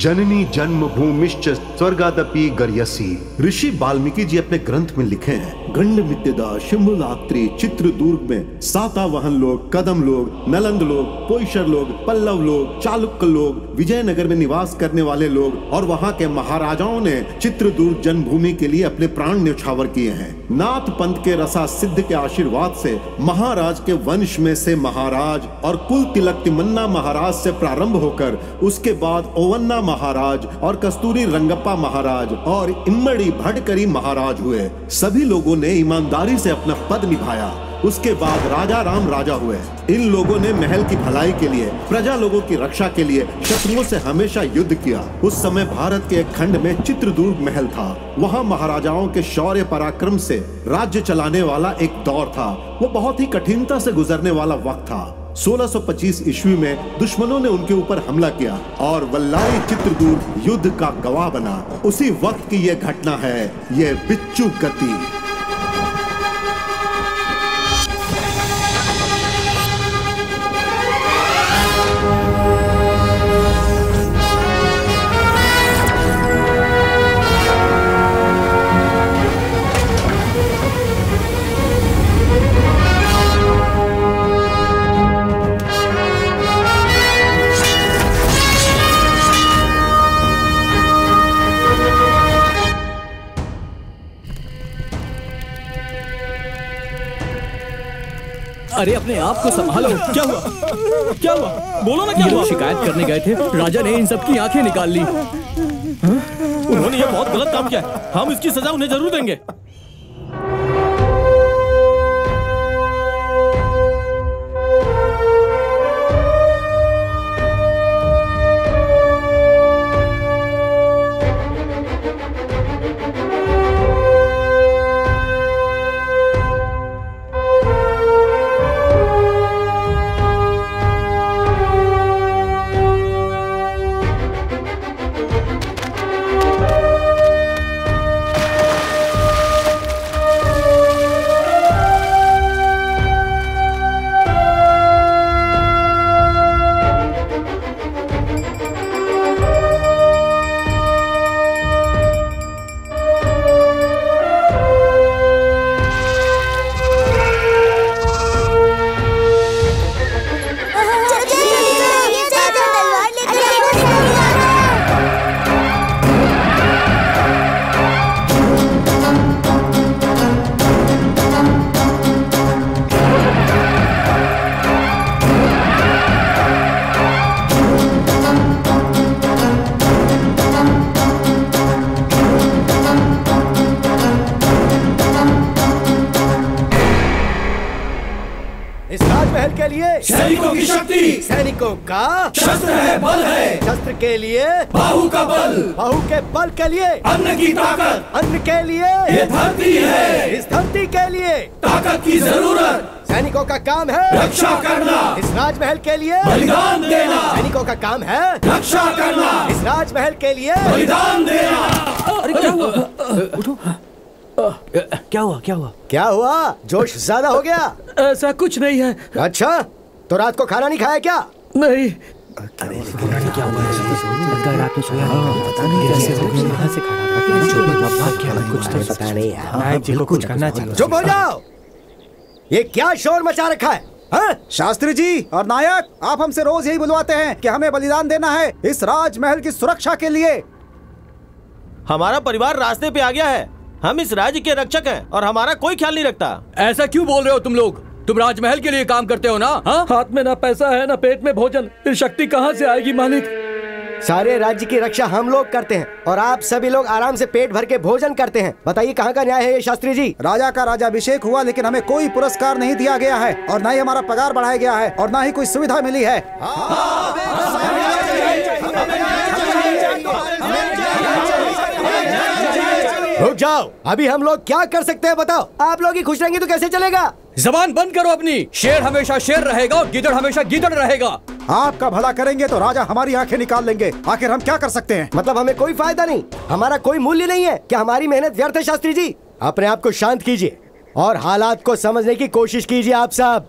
जननी जन्मभूमिश्च स्वर्गादपि गर्यसी। ऋषि वाल्मीकि जी अपने ग्रंथ में लिखे हैं, गंड मित्यदा शिम्बुलात्री चित्रदुर्ग में सातवाहन लोग, कदम लोग, नलंद लोग, पोईशर लोग, पल्लव लोग, चालुक्य लोग, विजयनगर में निवास करने वाले लोग और वहां के महाराजाओं ने चित्रदुर्ग जन्मभूमि के लिए अपने प्राण न्यौछावर किए हैं। नाथ पंथ के रसा सिद्ध के आशीर्वाद से महाराज के वंश में से महाराज और कुल तिलक तिमन्ना महाराज से प्रारंभ होकर उसके बाद ओवन्ना महाराज और कस्तूरी रंगप्पा महाराज और इम्मड़ी भटकरी महाराज हुए। सभी लोगों ने ईमानदारी से अपना पद निभाया। उसके बाद राजा राम राजा हुए। इन लोगों ने महल की भलाई के लिए, प्रजा लोगों की रक्षा के लिए शत्रुओं से हमेशा युद्ध किया। उस समय भारत के एक खंड में चित्रदुर्ग महल था। वहाँ महाराजाओं के शौर्य पराक्रम से राज्य चलाने वाला एक दौर था। वो बहुत ही कठिनता से गुजरने वाला वक्त था। 1625 ईस्वी में दुश्मनों ने उनके ऊपर हमला किया और वल्लारी चित्रदुर्ग युद्ध का गवाह बना। उसी वक्त की ये घटना है, ये बिच्छू गति। अरे अपने आप को संभालो। क्या हुआ? क्या हुआ? बोलो ना क्या हुआ? शिकायत करने गए थे, राजा ने इन सबकी आंखें निकाल ली। उन्होंने ये बहुत गलत काम किया है। हम इसकी सजा उन्हें जरूर देंगे। सैनिकों की शक्ति, सैनिकों का शस्त्र है, बल है। शस्त्र के लिए बाहु का बल, बाहु के बल के लिए अन्न की ताकत, अन्न के लिए ये धरती है, इस धरती के लिए ताकत की जरूरत। सैनिकों का काम है रक्षा करना, इस राजमहल के लिए बलिदान देना। सैनिकों का काम है रक्षा करना, इस राजमहल के लिए बलिदान देना। अरे क्या हुआ? उठो। क्या हुआ? क्या हुआ? क्या हुआ? जोश ज्यादा हो गया? ऐसा कुछ नहीं है। अच्छा, तो रात को खाना नहीं खाया क्या? नहीं। क्या हुआ? लगता है रात में सोया नहीं। पता नहीं कैसे कहाँ से खाना कुछ तो पता नहीं है। नायक जी को कुछ करना चाहिए। चुप हो जाओ। ये क्या शोर मचा रखा है? हाँ? शास्त्री जी और नायक, आप हमसे रोज यही बुलवाते हैं कि हमें बलिदान देना है इस राजमहल की सुरक्षा के लिए। हमारा परिवार रास्ते पे आ गया है। हम इस राज्य के रक्षक हैं और हमारा कोई ख्याल नहीं रखता। ऐसा क्यों बोल रहे हो तुम लोग? तुम राजमहल के लिए काम करते हो ना? हाँ? हाथ में ना पैसा है ना पेट में भोजन, फिर शक्ति कहाँ से आएगी मालिक? सारे राज्य की रक्षा हम लोग करते हैं और आप सभी लोग आराम से पेट भर के भोजन करते हैं। बताइए कहाँ का न्याय है ये शास्त्री जी? राजा का राज्याभिषेक हुआ लेकिन हमें कोई पुरस्कार नहीं दिया गया है और न ही हमारा पगार बढ़ाया गया है और न ही कोई सुविधा मिली है। रुक जाओ, अभी हम लोग क्या कर सकते हैं बताओ? आप लोग ही खुश रहेंगे तो कैसे चलेगा? जबान बंद करो अपनी। शेर हमेशा शेर रहेगा और गीदड़ हमेशा गीदड़ रहेगा। आपका भला करेंगे तो राजा हमारी आंखें निकाल लेंगे। आखिर हम क्या कर सकते हैं? मतलब हमें कोई फायदा नहीं, हमारा कोई मूल्य नहीं है क्या? हमारी मेहनत व्यर्थ है? शास्त्री जी, अपने आप को शांत कीजिए और हालात को समझने की कोशिश कीजिए आप सब।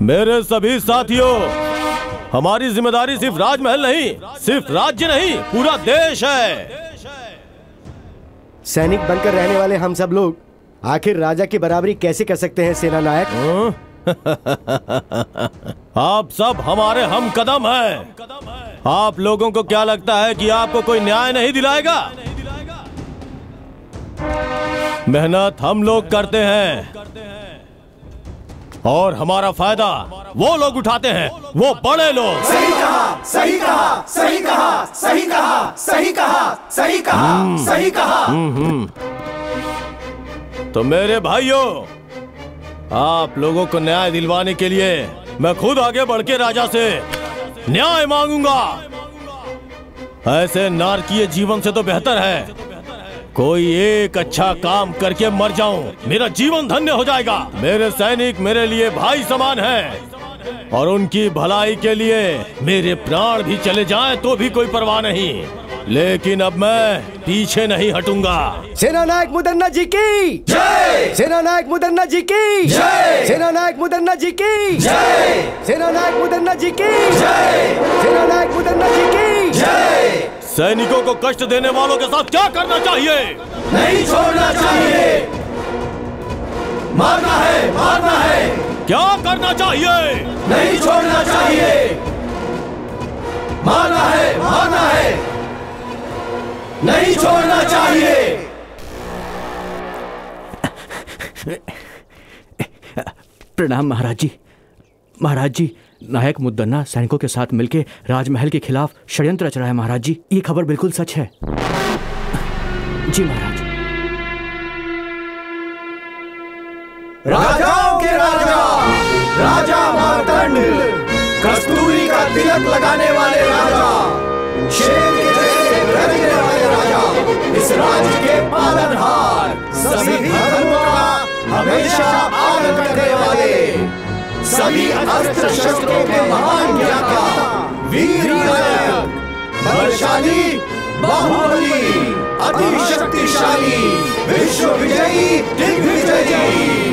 मेरे सभी साथियों, हमारी जिम्मेदारी सिर्फ राजमहल नहीं, सिर्फ राज्य नहीं, पूरा देश है। सैनिक बनकर रहने वाले हम सब लोग आखिर राजा की बराबरी कैसे कर सकते हैं सेना नायक? आप सब हमारे हम कदम हैं। आप लोगों को क्या लगता है कि आपको कोई न्याय नहीं दिलाएगा? मेहनत हम लोग करते हैं और हमारा फायदा वो लोग उठाते हैं, वो बड़े लोग। सही कहा, सही कहा, सही कहा, सही कहा, सही कहा, सही कहा, सही कहा। तो मेरे भाइयों, आप लोगों को न्याय दिलवाने के लिए मैं खुद आगे बढ़ के राजा से न्याय मांगूंगा। ऐसे नारकीय जीवन से तो बेहतर है कोई एक अच्छा काम करके मर जाऊं, मेरा जीवन धन्य हो जाएगा। मेरे सैनिक मेरे लिए भाई समान हैं और उनकी भलाई के लिए मेरे प्राण भी चले जाएं तो भी कोई परवाह नहीं, लेकिन अब मैं पीछे नहीं हटूंगा। सेना नायक मुदन्ना जी की जय! सेना नायक मुदन्ना जी की जय! सेना नायक मुदन्ना जी की जय! सेना नायक मुदन्ना जी की जय! सेना नायक मुदन्ना जी की जय! सैनिकों को कष्ट देने वालों के साथ क्या करना चाहिए? नहीं छोड़ना चाहिए, मारना है, मारना है। क्या करना चाहिए? नहीं छोड़ना चाहिए, मारना है, मारना है। नहीं छोड़ना चाहिए। प्रणाम महाराज जी। महाराज जी, नायक मुद्दन्ना सैनिकों के साथ मिलकर राजमहल के खिलाफ षड्यंत्र रच रहा है। महाराज जी, ये खबर बिल्कुल सच है। जी महाराज। राजाओं के राजा, राजा मार्तंड, कस्तूरी का तिलक लगाने वाले राजा, शेर के जैसे गरजने वाले राजा, इस राज्य के पालनहार, सभी धर्मों का हमेशा पालन करने वाले, सभी अस्त्र शस्त्रों के महान ज्ञाता, वीर नायक, बलशाली, बाहुबली, अति शक्तिशाली, विश्व विजयी, दिग्विजयी।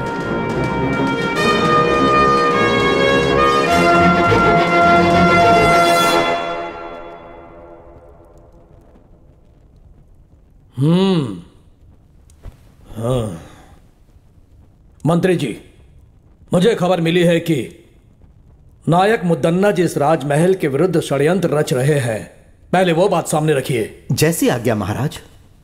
हाँ। मंत्री जी, मुझे खबर मिली है कि नायक मुद्दन्ना जी इस राजमहल के विरुद्ध षड्यंत्र रच रहे हैं। पहले वो बात सामने रखिए। जैसी आज्ञा महाराज।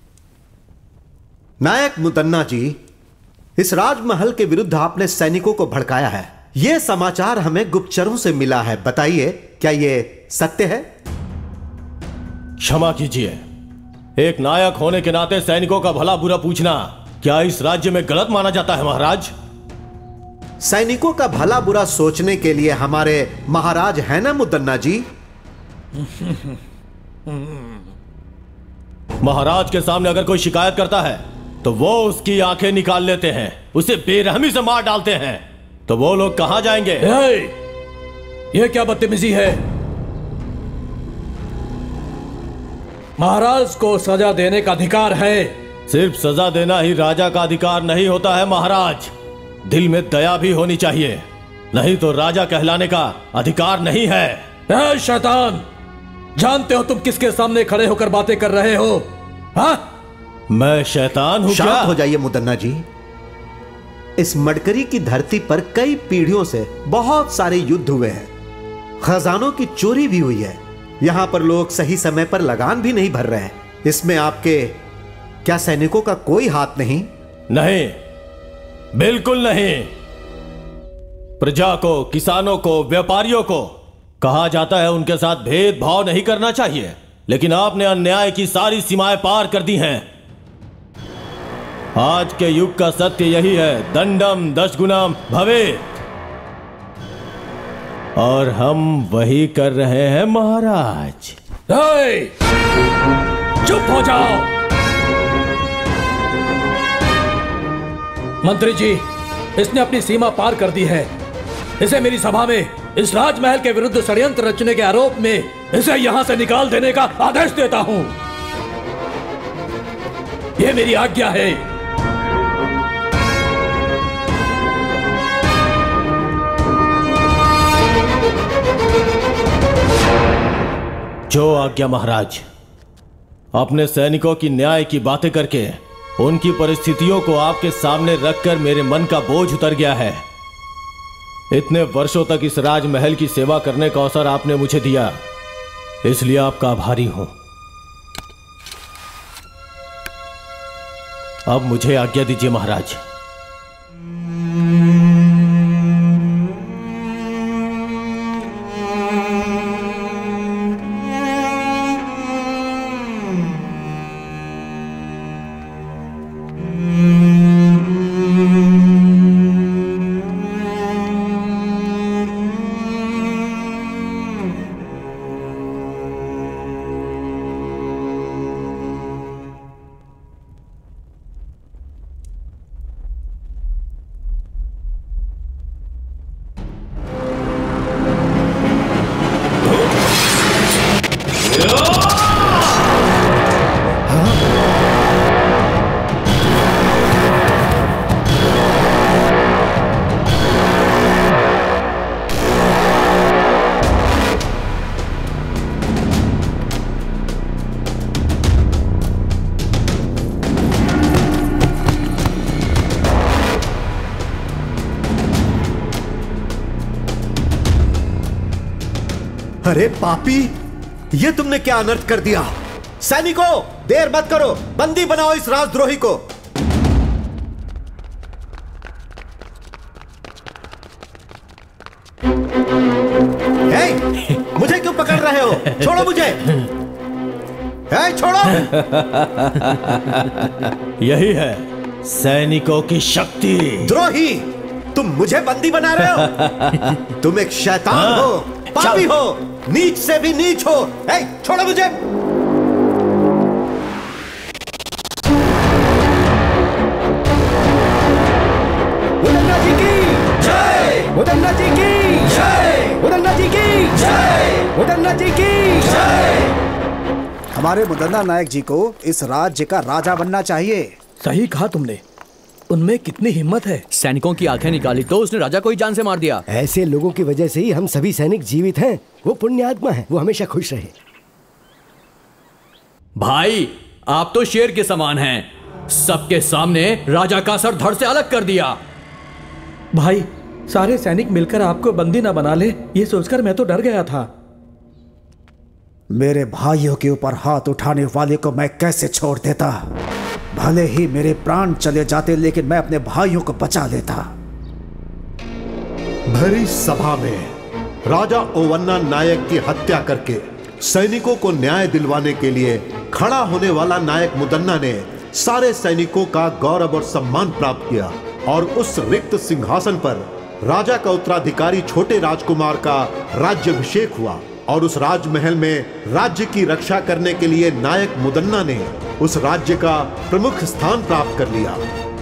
नायक मुदन्ना जी, इस राजमहल के विरुद्ध आपने सैनिकों को भड़काया है। यह समाचार हमें गुप्तचरों से मिला है। बताइए, क्या यह सत्य है? क्षमा कीजिए, एक नायक होने के नाते सैनिकों का भला बुरा पूछना क्या इस राज्य में गलत माना जाता है महाराज? सैनिकों का भला बुरा सोचने के लिए हमारे महाराज हैं ना मुदन्ना जी? महाराज के सामने अगर कोई शिकायत करता है तो वो उसकी आंखें निकाल लेते हैं, उसे बेरहमी से मार डालते हैं। तो वो लोग कहां जाएंगे? ये क्या बदतमीजी है? महाराज को सजा देने का अधिकार है। सिर्फ सजा देना ही राजा का अधिकार नहीं होता है महाराज, दिल में दया भी होनी चाहिए, नहीं तो राजा कहलाने का अधिकार नहीं है। शैतान, जानते हो तुम किसके सामने खड़े होकर बातें कर रहे हो? हाँ? मैं शैतान हूं क्या? शांत हो जाइए मुदन्ना जी। इस मडकरी की धरती पर कई पीढ़ियों से बहुत सारे युद्ध हुए हैं, खजानों की चोरी भी हुई है। यहां पर लोग सही समय पर लगान भी नहीं भर रहे हैं। इसमें आपके क्या सैनिकों का कोई हाथ नहीं? नहीं, बिल्कुल नहीं। प्रजा को, किसानों को, व्यापारियों को कहा जाता है उनके साथ भेदभाव नहीं करना चाहिए, लेकिन आपने अन्याय की सारी सीमाएं पार कर दी हैं। आज के युग का सत्य यही है, दंडम दशगुणम भवेत्, और हम वही कर रहे हैं महाराज। चुप हो जाओ। मंत्री जी, इसने अपनी सीमा पार कर दी है। इसे मेरी सभा में इस राजमहल के विरुद्ध षड्यंत्र रचने के आरोप में इसे यहां से निकाल देने का आदेश देता हूं। यह मेरी आज्ञा है। जो आज्ञा महाराज। अपने सैनिकों की न्याय की बातें करके उनकी परिस्थितियों को आपके सामने रखकर मेरे मन का बोझ उतर गया है। इतने वर्षों तक इस राजमहल की सेवा करने का अवसर आपने मुझे दिया, इसलिए आपका आभारी हूं। अब मुझे आज्ञा दीजिए महाराज। अरे पापी, ये तुमने क्या अनर्थ कर दिया? सैनिकों, देर मत करो, बंदी बनाओ इस राजद्रोही को। मुझे क्यों पकड़ रहे हो? छोड़ो मुझे। छोड़ो। यही है सैनिकों की शक्ति। द्रोही, तुम मुझे बंदी बना रहे हो? तुम एक शैतान हो, पापी हो, नीच से भी नीच हो। छोड़ो मुझे। मुदन्ना जी की जय, मुदन्ना जी की जय, मुदन्ना जी की जय, मुदन्ना जी की जय। हमारे मुदन्ना नायक जी को इस राज्य का राजा बनना चाहिए। सही कहा तुमने, उनमें कितनी हिम्मत है। सैनिकों की आंखें निकाली तो उसने राजा को ही जान से मार दिया। ऐसे लोगों की वजह से ही हम सभी सैनिक जीवित हैं। वो पुण्यात्मा है, वो हमेशा खुश रहे। भाई, आप तो शेर के समान हैं। सबके सामने राजा का सर धड़ से अलग कर दिया। भाई, सारे सैनिक मिलकर आपको बंदी ना बना ले, ये सोचकर मैं तो डर गया था। मेरे भाइयों के ऊपर हाथ उठाने वाले को मैं कैसे छोड़ देता? भले ही मेरे प्राण चले जाते, लेकिन मैं अपने भाइयों को बचा लेता। भरी सभा में राजा ओवन्ना नायक की हत्या करके सैनिकों को न्याय दिलवाने के लिए खड़ा होने वाला नायक मुदन्ना ने सारे सैनिकों का गौरव और सम्मान प्राप्त किया और उस रिक्त सिंहासन पर राजा का उत्तराधिकारी छोटे राजकुमार का राज्याभिषेक हुआ और उस राजमहल में राज्य की रक्षा करने के लिए नायक मुदन्ना ने उस राज्य का प्रमुख स्थान प्राप्त कर लिया।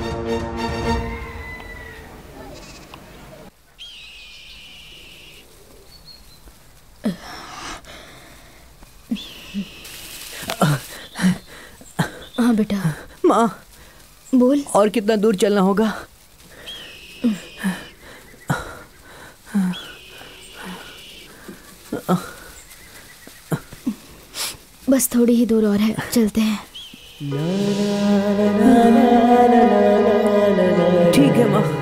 हाँ बेटा। माँ, बोल। और कितना दूर चलना होगा? बस थोड़ी ही दूर और है, चलते हैं। ठीक है माँ।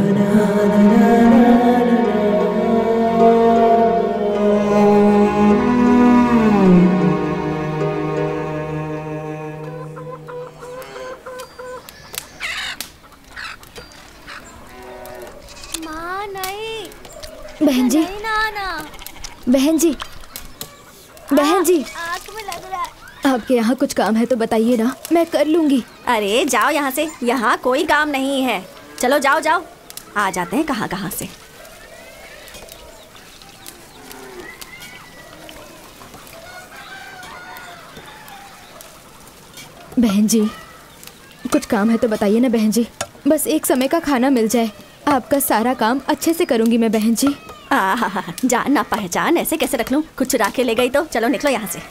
माँ नहीं। बहन जी, बहन जी, बहन जी, आँख में लग रहा है। आपके यहाँ कुछ काम है तो बताइए ना, मैं कर लूंगी। अरे जाओ यहाँ से, यहाँ कोई काम नहीं है। चलो जाओ जाओ, आ जाते हैं कहाँ कहाँ से। बहन जी, कुछ काम है तो बताइए ना बहन जी। बस एक समय का खाना मिल जाए, आपका सारा काम अच्छे से करूंगी मैं बहन जी। जान ना पहचान ऐसे कैसे रख लूं? कुछ चुरा के ले गई तो चलो निकलो यहाँ से।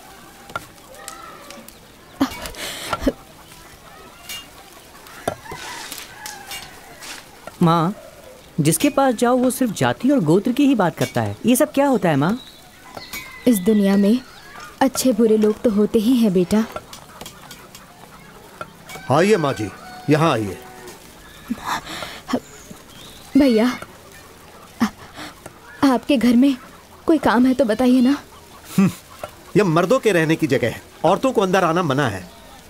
माँ, जिसके पास जाओ वो सिर्फ जाति और गोत्र की ही बात करता है। ये सब क्या होता है माँ? इस दुनिया में अच्छे बुरे लोग तो होते ही हैं बेटा। आइए माँ जी, यहाँ आइए। भैया, आपके घर में कोई काम है तो बताइए ना। यह मर्दों के रहने की जगह है, औरतों को अंदर आना मना है।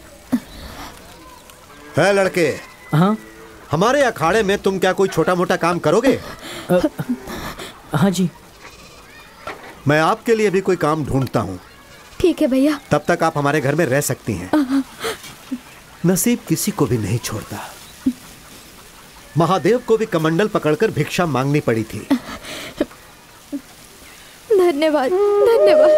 लड़के, हाँ हमारे अखाड़े में तुम क्या कोई छोटा मोटा काम करोगे? हाँ जी। मैं आपके लिए भी कोई काम ढूंढता हूँ। ठीक है भैया। तब तक आप हमारे घर में रह सकती हैं। नसीब किसी को भी नहीं छोड़ता। महादेव को भी कमंडल पकड़कर भिक्षा मांगनी पड़ी थी। धन्यवाद धन्यवाद।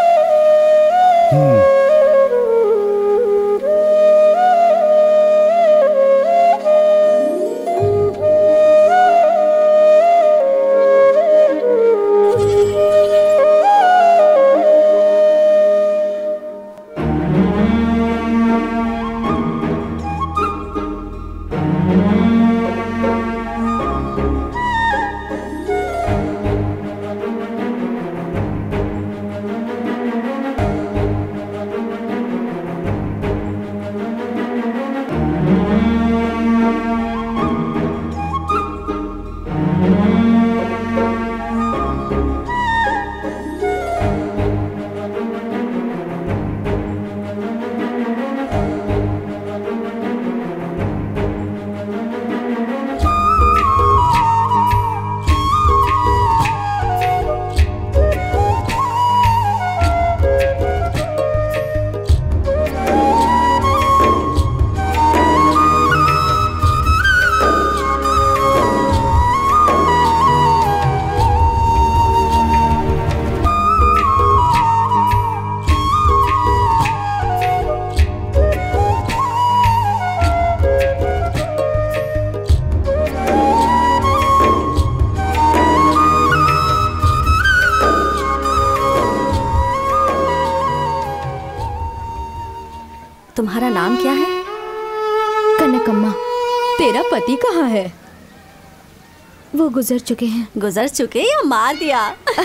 तुम्हारा नाम क्या है? कनकम्मा। तेरा पति कहाँ है? वो गुजर चुके हैं। गुजर चुके या मार दिया?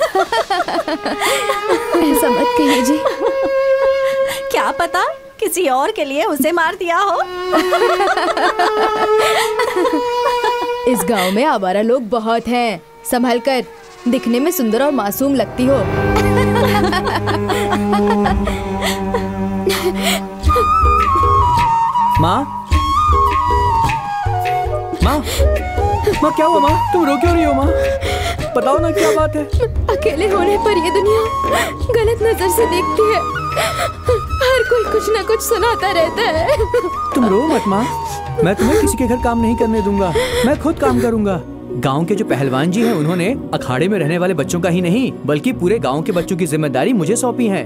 ऐसा मत कहिए जी। क्या पता किसी और के लिए उसे मार दिया हो। इस गांव में आवारा लोग बहुत हैं। संभल कर, दिखने में सुंदर और मासूम लगती हो। माँ, माँ, माँ क्या हुआ माँ? तुम रो क्यों रही हो माँ? बताओ ना क्या बात है? अकेले होने पर ये दुनिया गलत नजर से देखती है। हर कोई कुछ ना कुछ सुनाता रहता है। तुम रो मत माँ, मैं तुम्हें किसी के घर काम नहीं करने दूंगा। मैं खुद काम करूंगा। गांव के जो पहलवान जी हैं, उन्होंने अखाड़े में रहने वाले बच्चों का ही नहीं बल्कि पूरे गांव के बच्चों की जिम्मेदारी मुझे सौंपी है।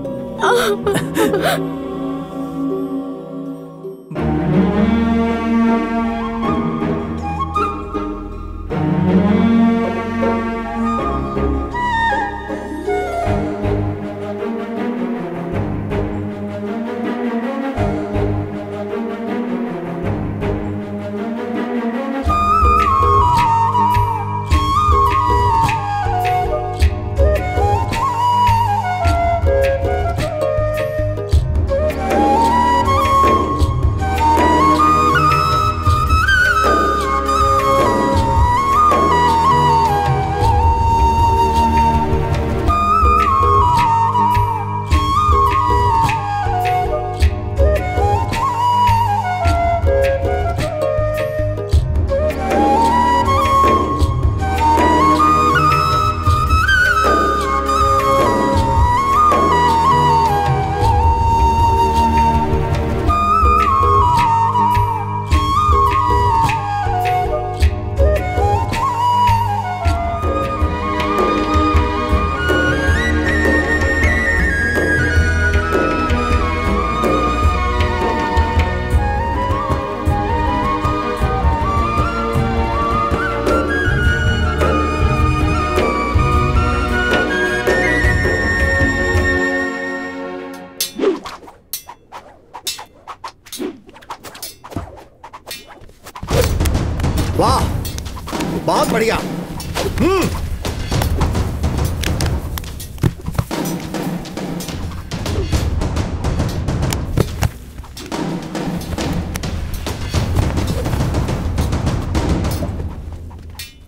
वाह, बहुत बढ़िया।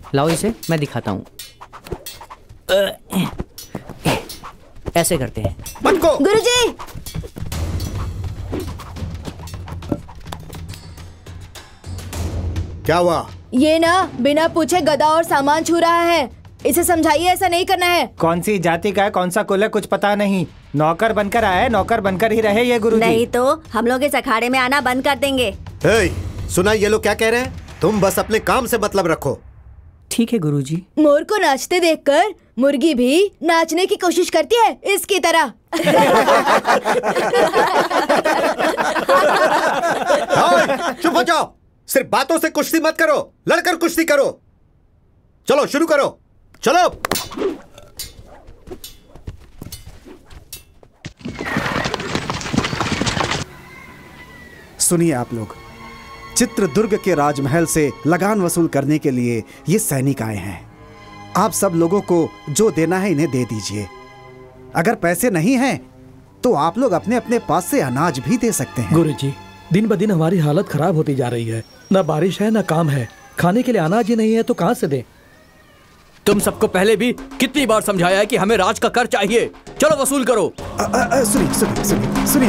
लाओ इसे, मैं दिखाता हूँ। ऐसे करते हैं। गुरुजी! क्या हुआ? ये ना बिना पूछे गधा और सामान छू रहा है। इसे समझाइए ऐसा नहीं करना है। कौन सी जाति का है, कौन सा कुल है, कुछ पता नहीं। नौकर बनकर आया है, नौकर बनकर ही रहे ये गुरुजी। नहीं तो हम लोग इस अखाड़े में आना बंद कर देंगे। सुना ये लोग क्या कह रहे हैं? तुम बस अपने काम से मतलब रखो। ठीक है गुरुजी। मोर को नाचते देखकर मुर्गी भी नाचने की कोशिश करती है, इसकी तरह। चुप हो जाओ। सिर्फ बातों से कुश्ती मत करो, लड़कर कुश्ती करो। चलो शुरू करो, चलो। सुनिए आप लोग, चित्रदुर्ग के राजमहल से लगान वसूल करने के लिए ये सैनिक आए हैं। आप सब लोगों को जो देना है इन्हें दे दीजिए। अगर पैसे नहीं हैं तो आप लोग अपने अपने पास से अनाज भी दे सकते हैं। गुरुजी, दिन ब दिन हमारी हालत खराब होती जा रही है। न बारिश है न काम है, खाने के लिए अनाज ही नहीं है तो कहाँ से दें? तुम सबको पहले भी कितनी बार समझाया है कि हमें राज का कर चाहिए। चलो वसूल करो। सुनिए सुनिए सुनिए सुनिए,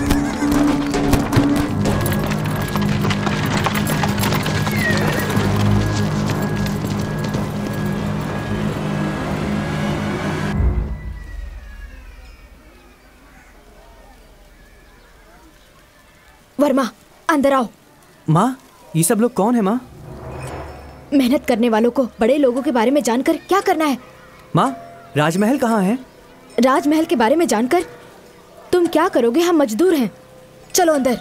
वर्मा अंदर आओ। माँ, ये सब लोग कौन है माँ? मेहनत करने वालों को बड़े लोगों के बारे में जानकर क्या करना है? माँ, राजमहल कहाँ है? राजमहल के बारे में जानकर तुम क्या करोगे? हम मजदूर हैं। चलो अंदर।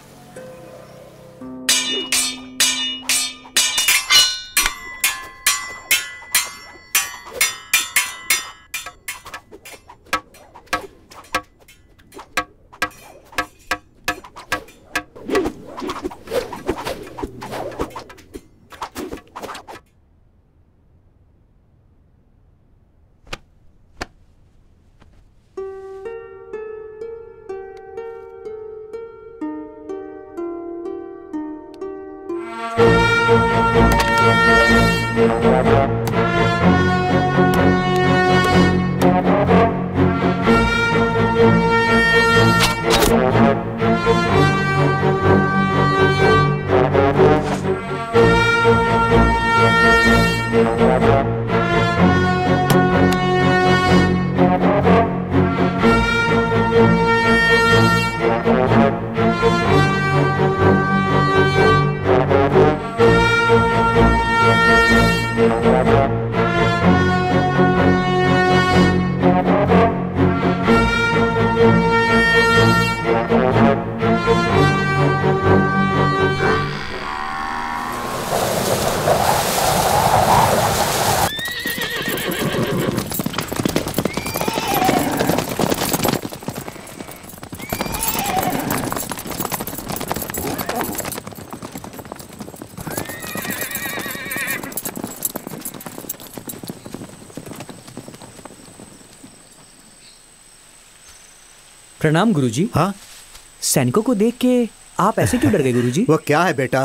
प्रणाम गुरुजी। हाँ, सैनिकों को देख के आप ऐसे क्यों डर गए गुरुजी? वो क्या है बेटा,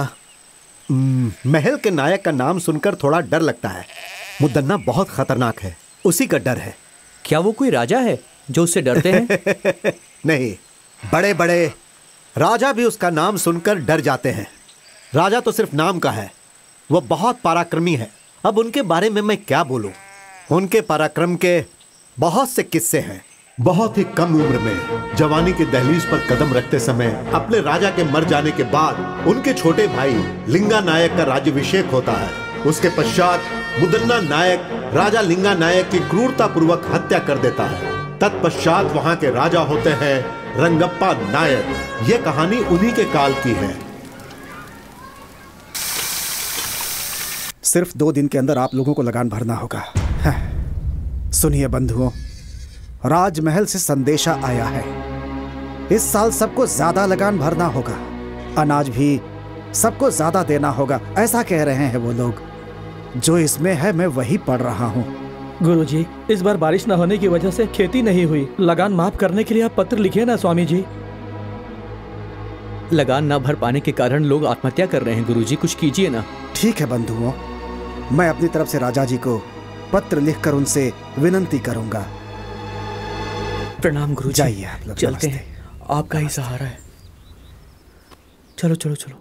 महल के नायक का नाम सुनकर थोड़ा डर लगता है। मुद्दन्ना बहुत खतरनाक है, उसी का डर है। क्या वो कोई राजा है जो उससे डरते हैं? नहीं, बड़े बड़े राजा भी उसका नाम सुनकर डर जाते हैं। राजा तो सिर्फ नाम का है, वो बहुत पराक्रमी है। अब उनके बारे में मैं क्या बोलूं? उनके पराक्रम के बहुत से किस्से हैं। बहुत ही कम उम्र में जवानी के दहलीज पर कदम रखते समय अपने राजा के मर जाने के बाद उनके छोटे भाई लिंगा नायक का राज्याभिषेक होता है। उसके पश्चात मुदन्ना नायक राजा लिंगा नायक की क्रूरता पूर्वक हत्या कर देता है। तत्पश्चात वहां के राजा होते हैं रंगप्पा नायक। ये कहानी उन्हीं के काल की है। सिर्फ 2 दिन के अंदर आप लोगों को लगान भरना होगा। सुनिए बंधुओं, राजमहल से संदेशा आया है। इस साल सबको ज्यादा लगान भरना होगा, अनाज भी सबको ज्यादा देना होगा। ऐसा कह रहे हैं वो लोग। जो इसमें है मैं वही पढ़ रहा हूँ। गुरुजी, इस बार बारिश न होने की वजह से खेती नहीं हुई। लगान माफ करने के लिए आप पत्र लिखे ना स्वामी जी। लगान न भर पाने के कारण लोग आत्महत्या कर रहे हैं गुरुजी, कुछ कीजिए ना। ठीक है बंधुओं, मैं अपनी तरफ से राजा जी को पत्र लिखकर उनसे विनंती करूंगा। प्रणाम गुरुजी। जाइए आप लोग। चलते हैं, आपका ही सहारा है। चलो चलो चलो।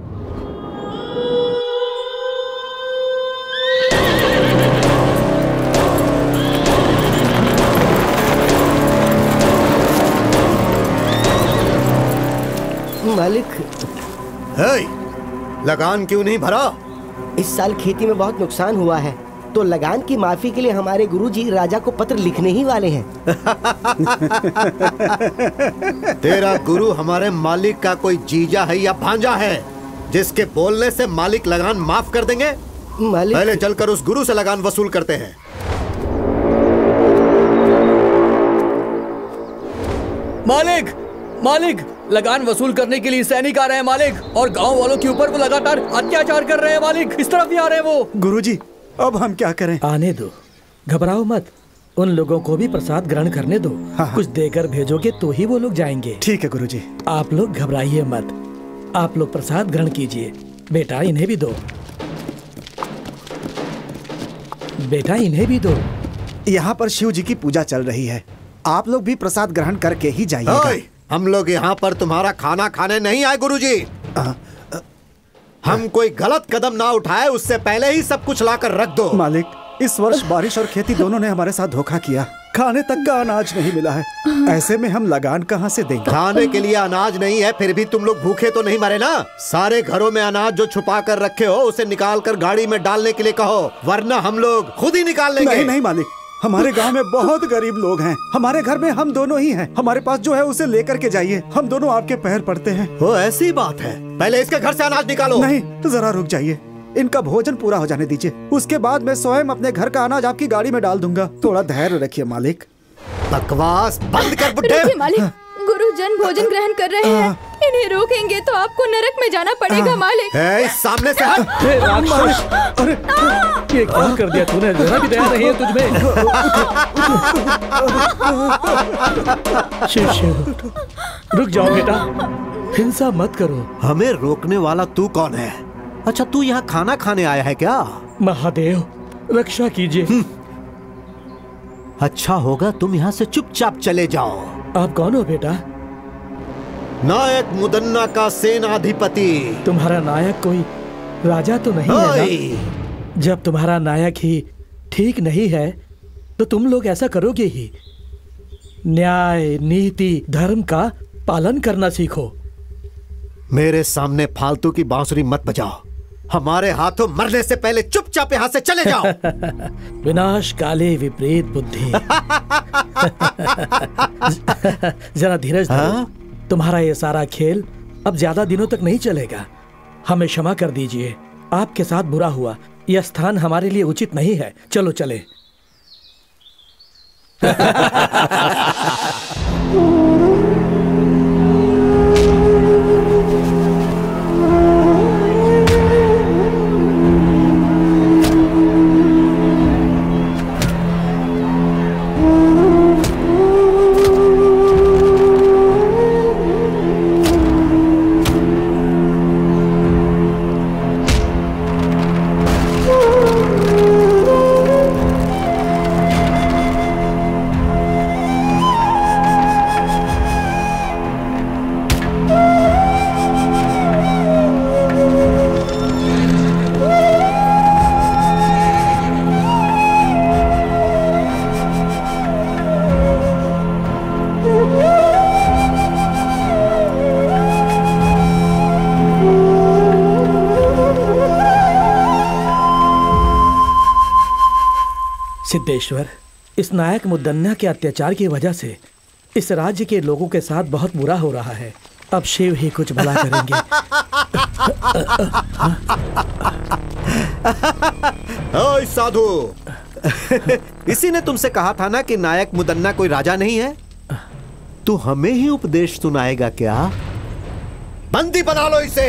मालिक, लगान क्यों नहीं भरा? इस साल खेती में बहुत नुकसान हुआ है, तो लगान की माफी के लिए हमारे गुरुजी राजा को पत्र लिखने ही वाले हैं। तेरा गुरु हमारे मालिक का कोई जीजा है या भांजा है जिसके बोलने से मालिक लगान माफ कर देंगे? मालिक, पहले चलकर उस गुरु से लगान वसूल करते हैं। मालिक, मालिक, लगान वसूल करने के लिए सैनिक आ रहे हैं मालिक, और गांव वालों के ऊपर वो लगातार अत्याचार कर रहे हैं मालिक। इस तरफ भी आ रहे हैं वो। गुरुजी, अब हम क्या करें? आने दो, घबराओ मत। उन लोगों को भी प्रसाद ग्रहण करने दो। हाँ। कुछ देकर भेजोगे तो ही वो लोग जाएंगे। ठीक है गुरुजी। आप लोग घबराइए मत, आप लोग प्रसाद ग्रहण कीजिए। बेटा इन्हें भी दो, बेटा इन्हें भी दो। यहाँ पर शिव जी की पूजा चल रही है, आप लोग भी प्रसाद ग्रहण करके ही जाइएगा। हम लोग यहाँ पर तुम्हारा खाना खाने नहीं आए गुरुजी। हम कोई गलत कदम ना उठाए उससे पहले ही सब कुछ लाकर रख दो। मालिक, इस वर्ष बारिश और खेती दोनों ने हमारे साथ धोखा किया। खाने तक का अनाज नहीं मिला है, ऐसे में हम लगान कहाँ से देंगे? खाने के लिए अनाज नहीं है, फिर भी तुम लोग भूखे तो नहीं मरे ना? सारे घरों में अनाज जो छुपा कर रखे हो उसे निकाल कर गाड़ी में डालने के लिए कहो, वरना हम लोग खुद ही निकाल लेंगे। नहीं नहीं मालिक, हमारे गांव में बहुत गरीब लोग हैं। हमारे घर में हम दोनों ही हैं। हमारे पास जो है उसे लेकर के जाइए, हम दोनों आपके पैर पड़ते हैं। वो ऐसी बात है? पहले इसके घर से अनाज निकालो। नहीं, जरा रुक जाइए, इनका भोजन पूरा हो जाने दीजिए, उसके बाद मैं स्वयं अपने घर का अनाज आपकी गाड़ी में डाल दूंगा। थोड़ा धैर्य रखिए मालिक। बकवास बंद कर बुड्ढे। मालिक, गुरुजन भोजन ग्रहण कर रहे हैं, इन्हें रोकेंगे तो आपको नरक में जाना पड़ेगा मालिक। सामने से हट। अरे ये क्या कर दिया तूने? जरा भी दया नहीं है तुझमें। शिव शिव, रुक जाओ बेटा, हिंसा मत करो। हमें रोकने वाला तू कौन है? अच्छा, तू यहाँ खाना खाने आया है क्या? महादेव, रक्षा कीजिए। अच्छा होगा तुम यहाँ से चुपचाप चले जाओ। आप कौन हो बेटा? नायक मुदन्ना का सेनाधिपति। तुम्हारा नायक कोई राजा तो नहीं है ना? जब तुम्हारा नायक ही ठीक नहीं है तो तुम लोग ऐसा करोगे ही। न्याय, नीति, धर्म का पालन करना सीखो। मेरे सामने फालतू की बांसुरी मत बजाओ। हमारे हाथों मरने से पहले चुपचाप यहाँ से चले जाओ। विनाश काले विपरीत बुद्धि। जरा धीरज धरो। तुम्हारा ये सारा खेल अब ज्यादा दिनों तक नहीं चलेगा। हमें क्षमा कर दीजिए, आपके साथ बुरा हुआ। यह स्थान हमारे लिए उचित नहीं है। चलो चले। सिद्धेश्वर, इस नायक मुदन्ना के अत्याचार की वजह से इस राज्य के लोगों के साथ बहुत बुरा हो रहा है। अब शिव ही कुछ भला करेंगे। ओए साधु, इसी ने तुमसे कहा था ना कि नायक मुदन्ना कोई राजा नहीं है? तू हमें ही उपदेश सुनाएगा क्या? बंदी बना लो इसे।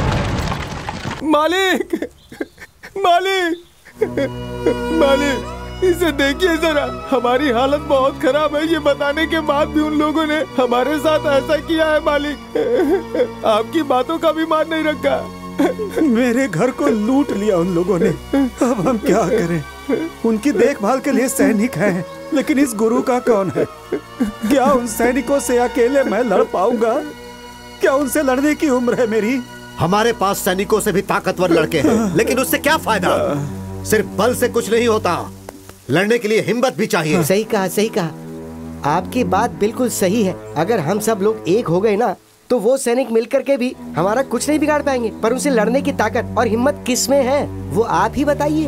मालिक, मालिक, मालिक, इसे देखिए जरा, हमारी हालत बहुत खराब है। ये बताने के बाद भी उन लोगों ने हमारे साथ ऐसा किया है मालिक। आपकी बातों का भी मान नहीं रखा। मेरे घर को लूट लिया उन लोगों ने। अब हम क्या करें? उनकी देखभाल के लिए सैनिक हैं, लेकिन इस गुरु का कौन है? क्या उन सैनिकों से अकेले मैं लड़ पाऊंगा? क्या उनसे लड़ने की उम्र है मेरी? हमारे पास सैनिकों से भी ताकतवर लड़के हैं, लेकिन उससे क्या फायदा? सिर्फ बल से कुछ नहीं होता, लड़ने के लिए हिम्मत भी चाहिए। सही कहा, सही कहा। आपकी बात बिल्कुल सही है। अगर हम सब लोग एक हो गए ना, तो वो सैनिक मिलकर के भी हमारा कुछ नहीं बिगाड़ पाएंगे। पर उनसे लड़ने की ताकत और हिम्मत किस में है, वो आप ही बताइए।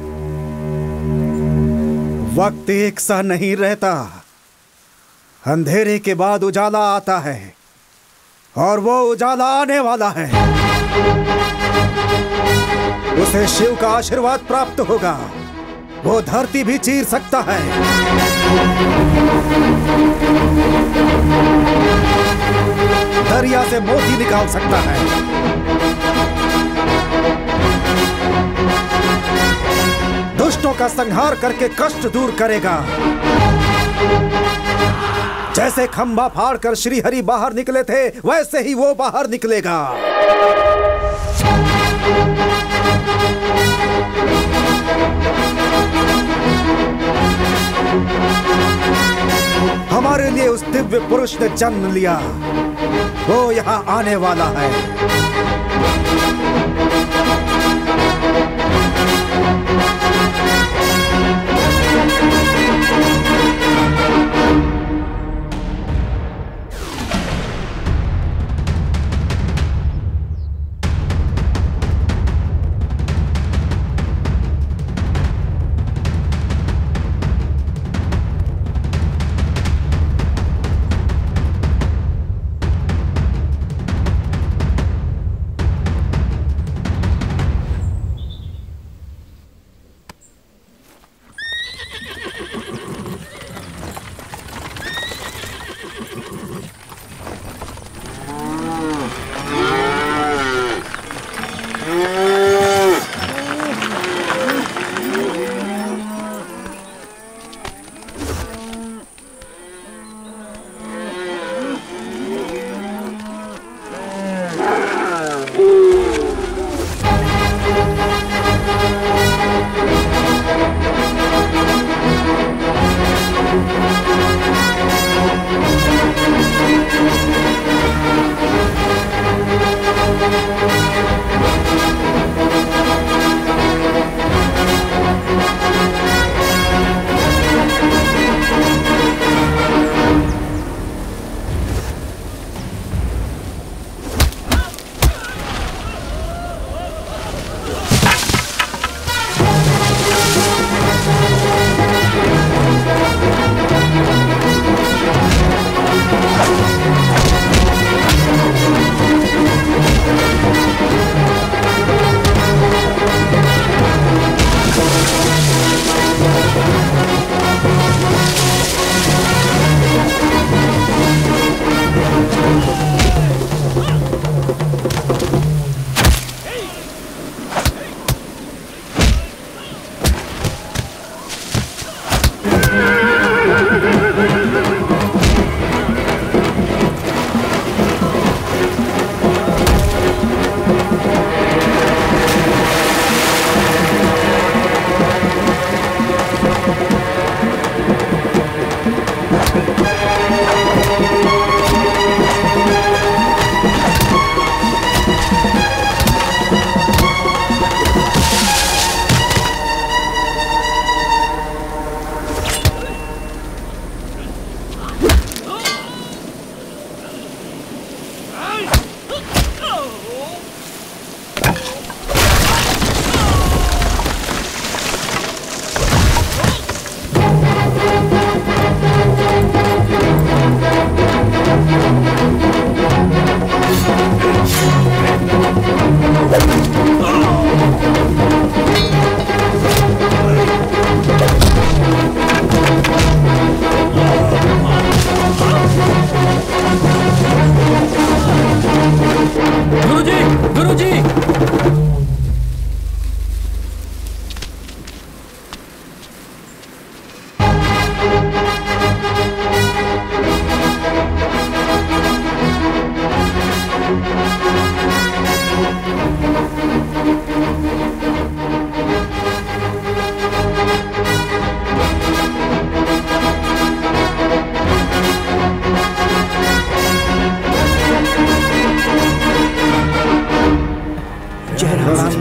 वक्त एक सा नहीं रहता। अंधेरे के बाद उजाला आता है, और वो उजाला आने वाला है। उसे शिव का आशीर्वाद प्राप्त होगा। वो धरती भी चीर सकता है। दरिया से मोती निकाल सकता है। दुष्टों का संहार करके कष्ट दूर करेगा। जैसे खंभा फाड़कर श्री हरि बाहर निकले थे, वैसे ही वो बाहर निकलेगा। हमारे लिए उस दिव्य पुरुष ने जन्म लिया। वो यहाँ आने वाला है।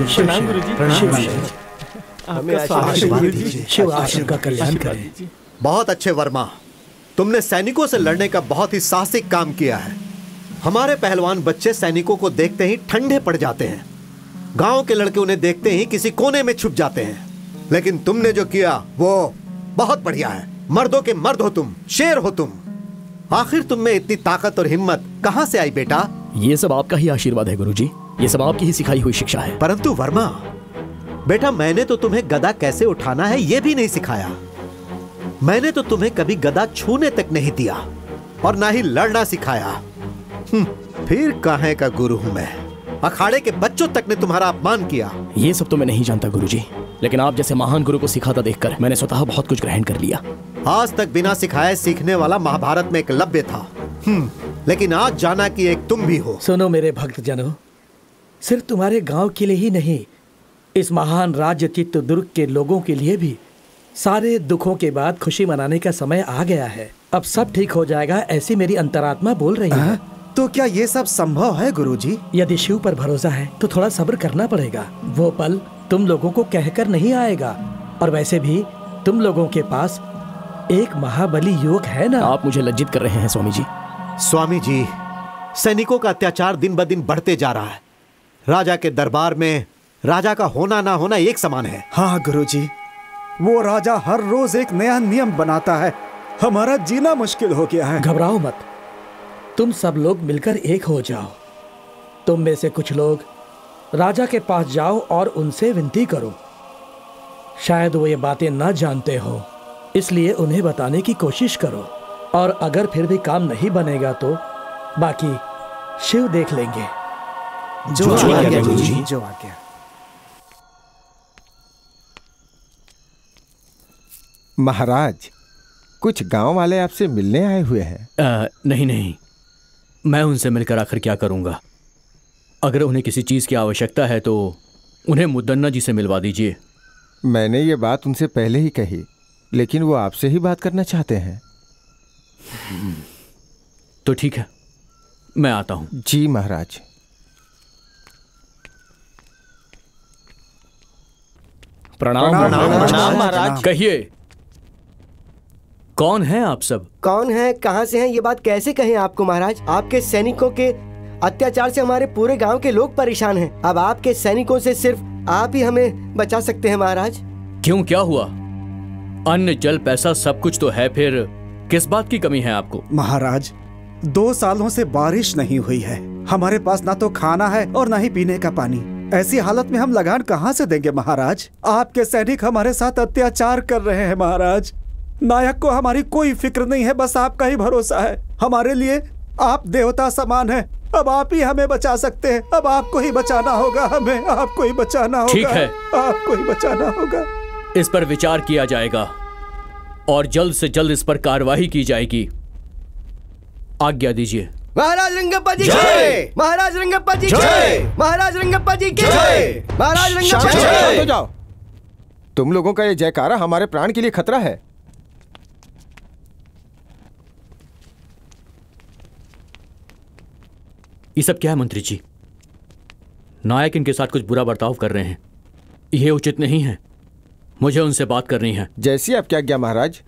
प्रणाम गुरुजी। शिव आशीर्वाद का कल्याण करें। बहुत अच्छे वर्मा, तुमने सैनिकों से लड़ने का बहुत ही साहसिक काम किया है। हमारे पहलवान बच्चे सैनिकों को देखते ही ठंडे पड़ जाते हैं। गांव के लड़के उन्हें देखते ही किसी कोने में छुप जाते हैं। लेकिन तुमने जो किया वो बहुत बढ़िया है। मर्दों के मर्द हो तुम, शेर हो तुम। आखिर तुम में इतनी ताकत और हिम्मत कहां से आई बेटा? ये सब आपका ही आशीर्वाद है गुरुजी। ये सब आपकी ही सिखाई हुई शिक्षा है। परंतु वर्मा बेटा, मैंने तो तुम्हें गदा कैसे उठाना है ये भी नहीं सिखाया। मैंने तो तुम्हें कभी गदा छूने तक नहीं दिया और ना ही लड़ना सिखाया। फिर काहे का गुरु हूं मैं? अखाड़े के बच्चों तक ने तुम्हारा अपमान किया। ये सब तो मैं नहीं जानता गुरुजी, लेकिन आप जैसे महान गुरु को सिखाता देखकर मैंने स्वतः बहुत कुछ ग्रहण कर लिया। आज तक बिना सिखाए सीखने वाला महाभारत में एकलव्य था, लेकिन आज जाना कि एक तुम भी हो। सुनो मेरे भक्त जनों, सिर्फ तुम्हारे गांव के लिए ही नहीं, इस महान राज्य चित्रदुर्ग के लोगों के लिए भी सारे दुखों के बाद खुशी मनाने का समय आ गया है। अब सब ठीक हो जाएगा, ऐसी मेरी अंतरात्मा बोल रही है। तो क्या ये सब संभव है गुरुजी? यदि शिव पर भरोसा है तो थोड़ा सब्र करना पड़ेगा। वो पल तुम लोगों को कहकर नहीं आएगा। और वैसे भी तुम लोगों के पास एक महाबली युवक है ना। आप मुझे लज्जित कर रहे हैं स्वामी जी। स्वामी जी, सैनिकों का अत्याचार दिन ब दिन बढ़ते जा रहा है। राजा के दरबार में राजा का होना ना होना एक समान है। हाँ गुरुजी, वो राजा हर रोज एक नया नियम बनाता है। हमारा जीना मुश्किल हो गया है। घबराओ मत, तुम सब लोग मिलकर एक हो जाओ। तुम में से कुछ लोग राजा के पास जाओ और उनसे विनती करो। शायद वो ये बातें ना जानते हो, इसलिए उन्हें बताने की कोशिश करो। और अगर फिर भी काम नहीं बनेगा तो बाकी शिव देख लेंगे। जो आज्ञा गुरुजी, जो आज्ञा। महाराज, कुछ गांव वाले आपसे मिलने आए हुए हैं। नहीं, मैं उनसे मिलकर आखिर क्या करूंगा। अगर उन्हें किसी चीज की आवश्यकता है तो उन्हें मुद्दन्ना जी से मिलवा दीजिए। मैंने ये बात उनसे पहले ही कही, लेकिन वो आपसे ही बात करना चाहते हैं। तो ठीक है, मैं आता हूं। जी महाराज। प्रणाम महाराज। कहिए, कौन है आप सब? कौन है, कहां से हैं, ये बात कैसे कहें आपको महाराज? आपके सैनिकों के अत्याचार से हमारे पूरे गांव के लोग परेशान हैं। अब आपके सैनिकों से सिर्फ आप ही हमें बचा सकते हैं महाराज। क्यों, क्या हुआ? अन्न जल पैसा सब कुछ तो है, फिर किस बात की कमी है आपको? महाराज, 2 सालों से बारिश नहीं हुई है। हमारे पास ना तो खाना है और ना ही पीने का पानी। ऐसी हालत में हम लगान कहां से देंगे महाराज? आपके सैनिक हमारे साथ अत्याचार कर रहे हैं महाराज। नायक को हमारी कोई फिक्र नहीं है, बस आपका ही भरोसा है। हमारे लिए आप देवता समान हैं। अब आप ही हमें बचा सकते हैं। अब आपको ही बचाना होगा, हमें आपको ही बचाना होगा। ठीक है, आपको ही बचाना होगा। इस पर विचार किया जाएगा और जल्द से जल्द इस पर कार्रवाई की जाएगी। आज्ञा दीजिए। महाराज रंगप्पा जी जय। महाराज रंगप्पा जी जय। महाराज रंगप्पा जी की जय। महाराज रंगप्पा जी जय। जाओ, तुम लोगों का ये जयकारा हमारे प्राण के लिए खतरा है। ये सब क्या है मंत्री जी? नायक इनके साथ कुछ बुरा बर्ताव कर रहे हैं। यह उचित नहीं है। मुझे उनसे बात करनी है। जैसी आपकी आज्ञा महाराज।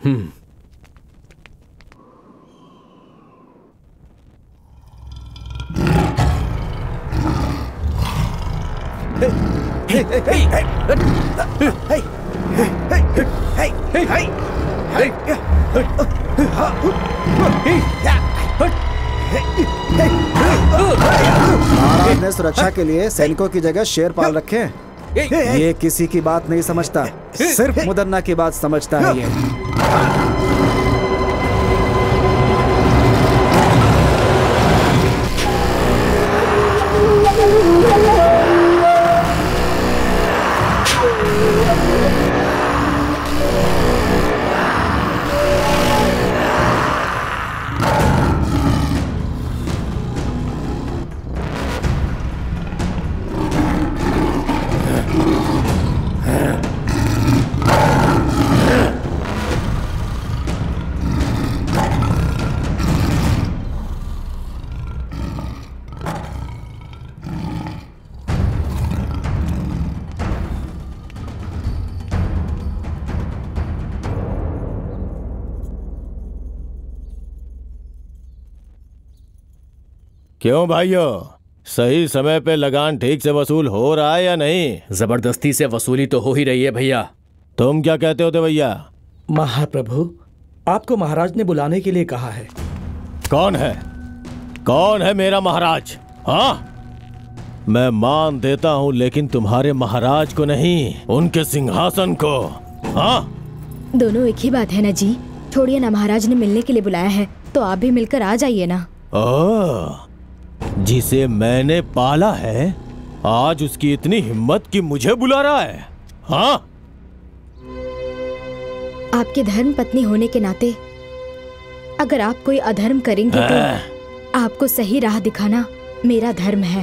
महाराज ने सुरक्षा के लिए सैनिकों की जगह शेर पाल रखे हैं। ये किसी की बात नहीं समझता, सिर्फ मुदन्ना की बात समझता है ये। क्यों भाइयों, सही समय पे लगान ठीक से वसूल हो रहा है या नहीं? जबरदस्ती से वसूली तो हो ही रही है भैया। तुम क्या कहते हो भैया? महाप्रभु, आपको महाराज ने बुलाने के लिए कहा है। कौन है? कौन है मेरा महाराज? हाँ, मैं मान देता हूँ, लेकिन तुम्हारे महाराज को नहीं, उनके सिंहासन को। हाँ, दोनों एक ही बात है ना जी। छोड़िए ना, महाराज ने मिलने के लिए बुलाया है तो आप भी मिलकर आ जाइए ना। जिसे मैंने पाला है, आज उसकी इतनी हिम्मत कि मुझे बुला रहा है। हाँ, आपके धर्म पत्नी होने के नाते अगर आप कोई अधर्म करेंगे तो आपको सही राह दिखाना मेरा धर्म है।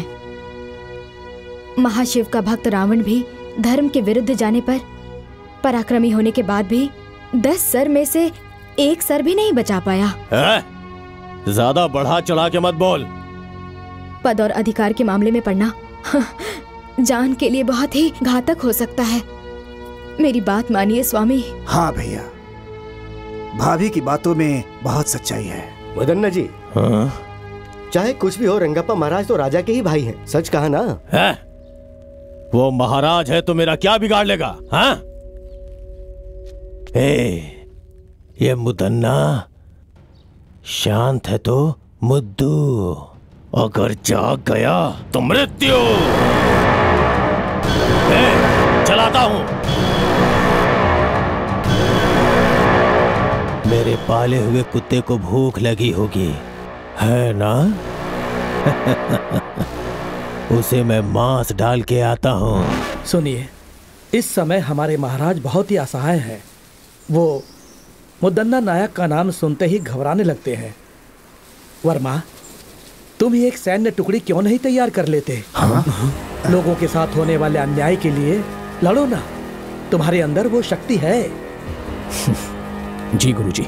महाशिव का भक्त रावण भी धर्म के विरुद्ध जाने पर पराक्रमी होने के बाद भी 10 सर में से 1 सर भी नहीं बचा पाया। ज्यादा बढ़ा चढ़ा के मत बोल। पद और अधिकार के मामले में पड़ना जान के लिए बहुत ही घातक हो सकता है। मेरी बात मानिए स्वामी। हाँ भैया, भाभी की बातों में बहुत सच्चाई है। मुदन्ना जी, चाहे कुछ भी हो, रंगप्पा महाराज तो राजा के ही भाई हैं। सच कहा ना? है? वो महाराज है तो मेरा क्या बिगाड़ लेगा? हाँ? ये मुदन्ना शांत है तो मुद्दू, अगर जाग गया तो मृत्यु। चलाता हूं। मेरे पाले हुए कुत्ते को भूख लगी होगी, है ना? उसे मैं मांस डाल के आता हूँ। सुनिए, इस समय हमारे महाराज बहुत ही असहाय हैं। वो मुदन्ना नायक का नाम सुनते ही घबराने लगते हैं। वर्मा, तुम ही एक सैन्य टुकड़ी क्यों नहीं तैयार कर लेते? हाँ? लोगों के साथ होने वाले अन्याय के लिए लड़ो ना, तुम्हारे अंदर वो शक्ति है। जी गुरुजी।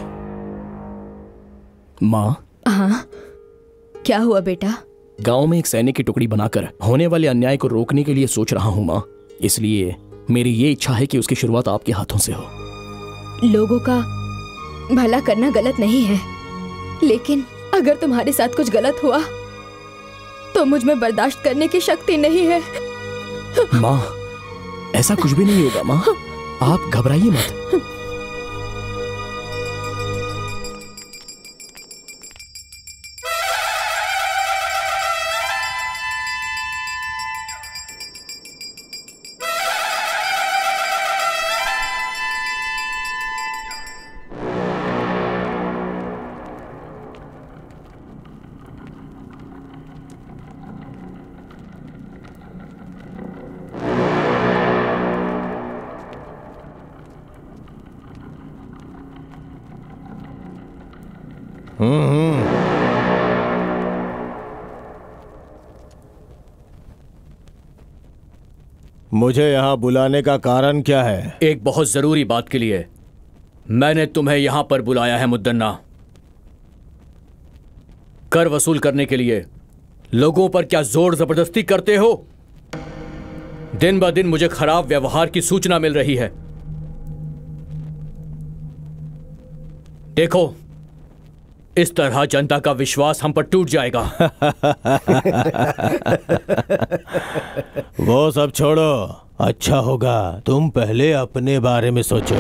माँ। हाँ, क्या हुआ बेटा? गांव में एक सैनिक की टुकड़ी बनाकर होने वाले अन्याय को रोकने के लिए सोच रहा हूँ माँ। इसलिए मेरी ये इच्छा है कि उसकी शुरुआत आपके हाथों से हो। लोगों का भला करना गलत नहीं है, लेकिन अगर तुम्हारे साथ कुछ गलत हुआ तो मुझ में बर्दाश्त करने की शक्ति नहीं है। माँ, ऐसा कुछ भी नहीं होगा माँ, आप घबराइए मत। मुझे यहाँ बुलाने का कारण क्या है? एक बहुत जरूरी बात के लिए मैंने तुम्हें यहां पर बुलाया है मुद्दन्ना। कर वसूल करने के लिए लोगों पर क्या जोर जबरदस्ती करते हो? दिन ब दिन मुझे खराब व्यवहार की सूचना मिल रही है। देखो, इस तरह जनता का विश्वास हम पर टूट जाएगा। वो सब छोड़ो, अच्छा होगा तुम पहले अपने बारे में सोचो।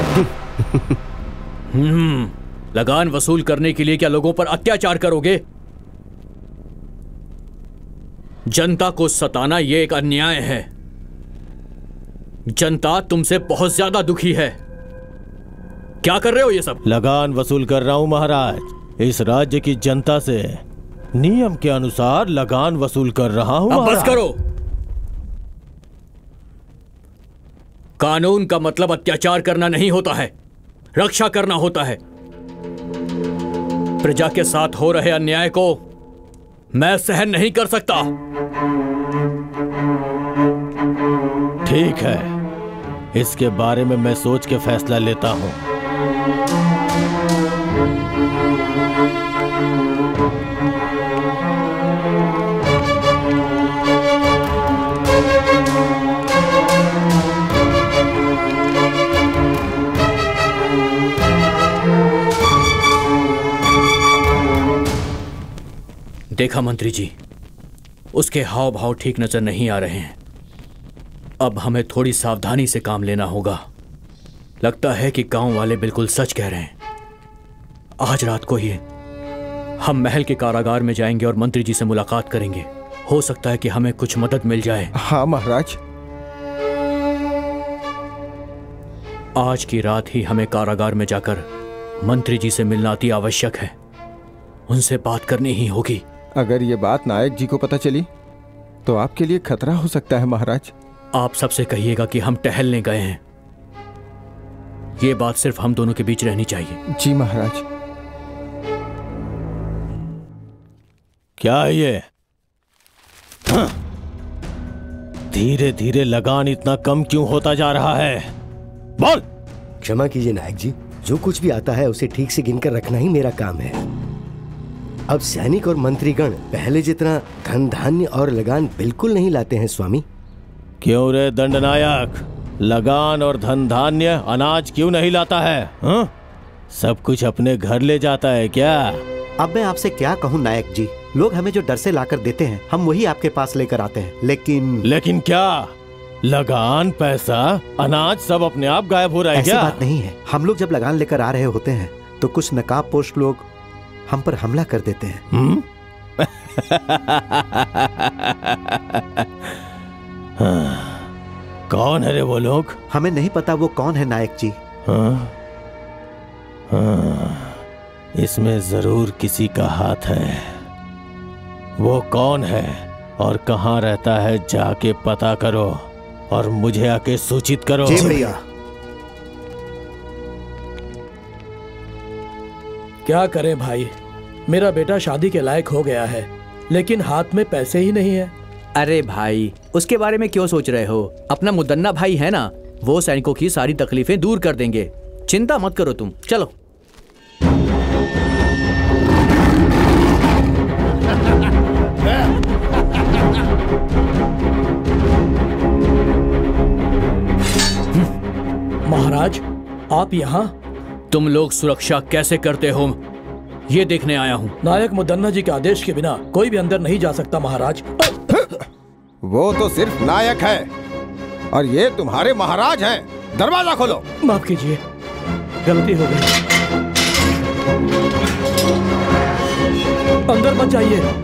लगान वसूल करने के लिए क्या लोगों पर अत्याचार करोगे? जनता को सताना यह एक अन्याय है। जनता तुमसे बहुत ज्यादा दुखी है। क्या कर रहे हो ये सब? लगान वसूल कर रहा हूं महाराज। इस राज्य की जनता से नियम के अनुसार लगान वसूल कर रहा हूं। अब बस करो। कानून का मतलब अत्याचार करना नहीं होता है, रक्षा करना होता है। प्रजा के साथ हो रहे अन्याय को मैं सहन नहीं कर सकता। ठीक है, इसके बारे में मैं सोच के फैसला लेता हूं। देखा मंत्री जी, उसके हाव भाव ठीक नजर नहीं आ रहे हैं। अब हमें थोड़ी सावधानी से काम लेना होगा। लगता है कि गांव वाले बिल्कुल सच कह रहे हैं। आज रात को ही हम महल के कारागार में जाएंगे और मंत्री जी से मुलाकात करेंगे। हो सकता है कि हमें कुछ मदद मिल जाए। हाँ महाराज। आज की रात ही हमें कारागार में जाकर मंत्री जी से मिलना अति आवश्यक है। उनसे बात करनी ही होगी। अगर ये बात नायक जी को पता चली तो आपके लिए खतरा हो सकता है महाराज। आप सबसे कहिएगा कि हम टहलने गए हैं। ये बात सिर्फ हम दोनों के बीच रहनी चाहिए। जी महाराज। क्या है ये? धीरे धीरे लगान इतना कम क्यों होता जा रहा है? बोल। क्षमा कीजिए नायक जी, जो कुछ भी आता है उसे ठीक से गिनकर रखना ही मेरा काम है। अब सैनिक और मंत्रीगण पहले जितना धन धान्य और लगान बिल्कुल नहीं लाते हैं स्वामी। क्यों रे दंडनायक? लगान और धन धान्य अनाज क्यों नहीं लाता है? हा? सब कुछ अपने घर ले जाता है क्या? अब मैं आपसे क्या कहूँ नायक जी, लोग हमें जो डर से लाकर देते हैं हम वही आपके पास लेकर आते हैं। लेकिन क्या लगान, पैसा, अनाज सब अपने आप गायब हो रहा है? ऐसी क्या बात नहीं है। हम लोग जब लगान लेकर आ रहे होते हैं तो कुछ नकाबपोश लोग हम पर हमला कर देते हैं। कौन है रे वो लोग? हमें नहीं पता वो कौन है नायक जी। इसमें जरूर किसी का हाथ है। वो कौन है और कहाँ रहता है जाके पता करो और मुझे आके सूचित करो। जी भैया। क्या करें भाई, मेरा बेटा शादी के लायक हो गया है लेकिन हाथ में पैसे ही नहीं है। अरे भाई, उसके बारे में क्यों सोच रहे हो? अपना मुदन्ना भाई है ना, वो सैनिकों की सारी तकलीफें दूर कर देंगे। चिंता मत करो तुम, चलो। महाराज, आप यहाँ? तुम लोग सुरक्षा कैसे करते हो ये देखने आया हूँ। नायक मुदन्ना जी के आदेश के बिना कोई भी अंदर नहीं जा सकता महाराज। वो तो सिर्फ नायक है और ये तुम्हारे महाराज हैं। दरवाजा खोलो। माफ कीजिए, गलती हो गई। अंदर मत जाइए।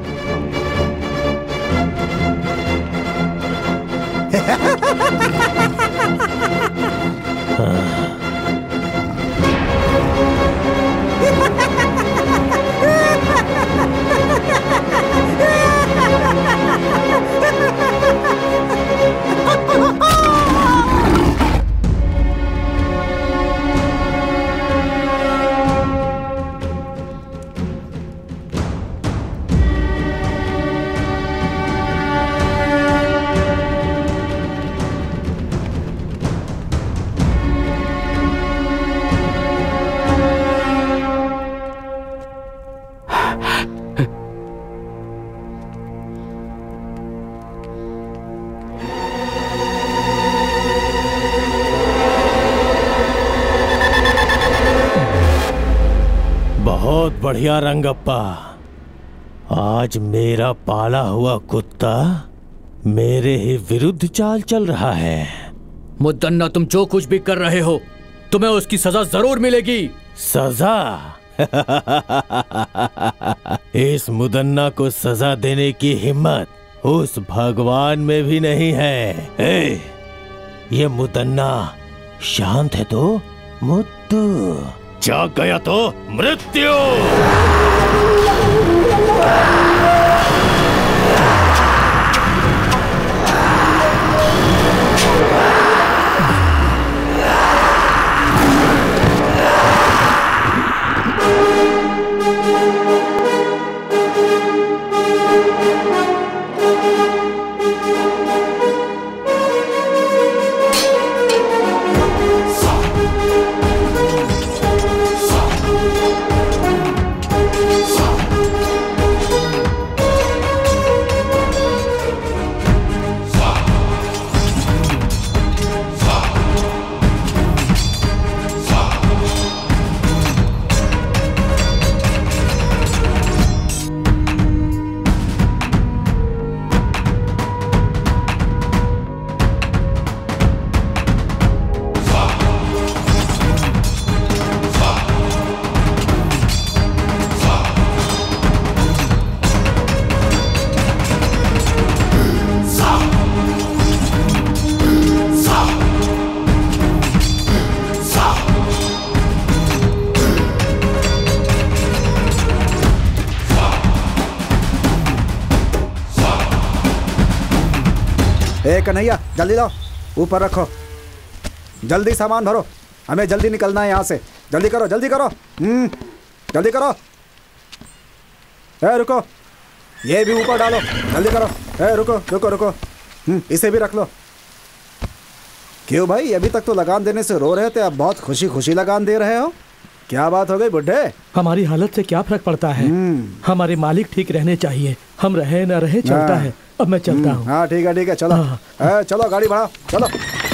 बहुत बढ़िया रंगप्पा, आज मेरा पाला हुआ कुत्ता मेरे ही विरुद्ध चाल चल रहा है। मुदन्ना, तुम जो कुछ भी कर रहे हो तुम्हें उसकी सजा जरूर मिलेगी। सजा? इस मुदन्ना को सजा देने की हिम्मत उस भगवान में भी नहीं है। ये मुदन्ना शांत है तो मुद्दू, जाग गया तो मृत्यु। ए कन्हैया जल्दी लाओ, ऊपर रखो, जल्दी सामान भरो, हमें जल्दी निकलना है यहाँ से। जल्दी करो जल्दी करो, जल्दी करो। ए रुको, ये भी ऊपर डालो, जल्दी करो। ए रुको रुको रुको, इसे भी रख लो। क्यों भाई, अभी तक तो लगान देने से रो रहे थे, अब बहुत खुशी खुशी लगान दे रहे हो? क्या बात हो गई बुड्ढे? हमारी हालत से क्या फर्क पड़ता है, हमारे मालिक ठीक रहने चाहिए, हम रहे न रहे चलता है। अब मैं चलता हूँ। हाँ ठीक है चलो। चलो गाड़ी बढ़ाओ, चलो।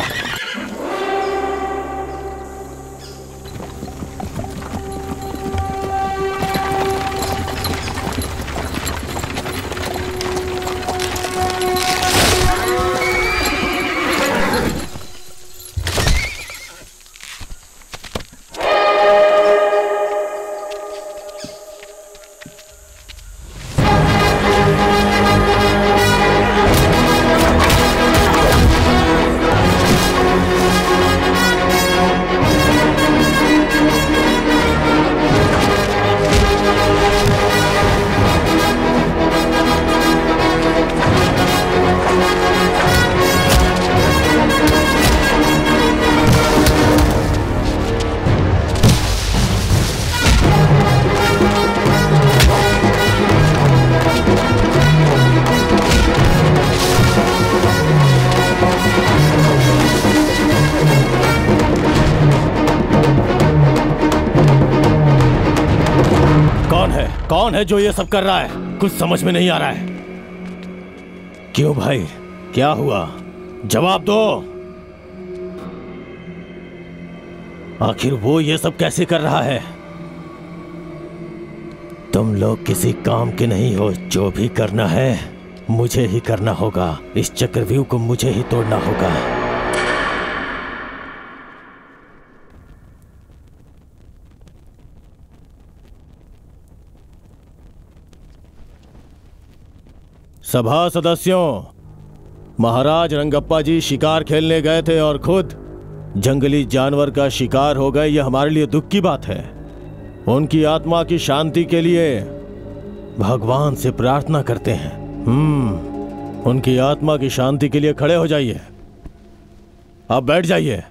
कौन है जो ये सब कर रहा है? कुछ समझ में नहीं आ रहा है। क्यों भाई, क्या हुआ? जवाब दो। आखिर वो ये सब कैसे कर रहा है? तुम लोग किसी काम के नहीं हो। जो भी करना है मुझे ही करना होगा। इस चक्रव्यूह को मुझे ही तोड़ना होगा। सभा सदस्यों, महाराज रंगप्पा जी शिकार खेलने गए थे और खुद जंगली जानवर का शिकार हो गए। यह हमारे लिए दुख की बात है। उनकी आत्मा की शांति के लिए भगवान से प्रार्थना करते हैं। उनकी आत्मा की शांति के लिए खड़े हो जाइए। अब बैठ जाइए।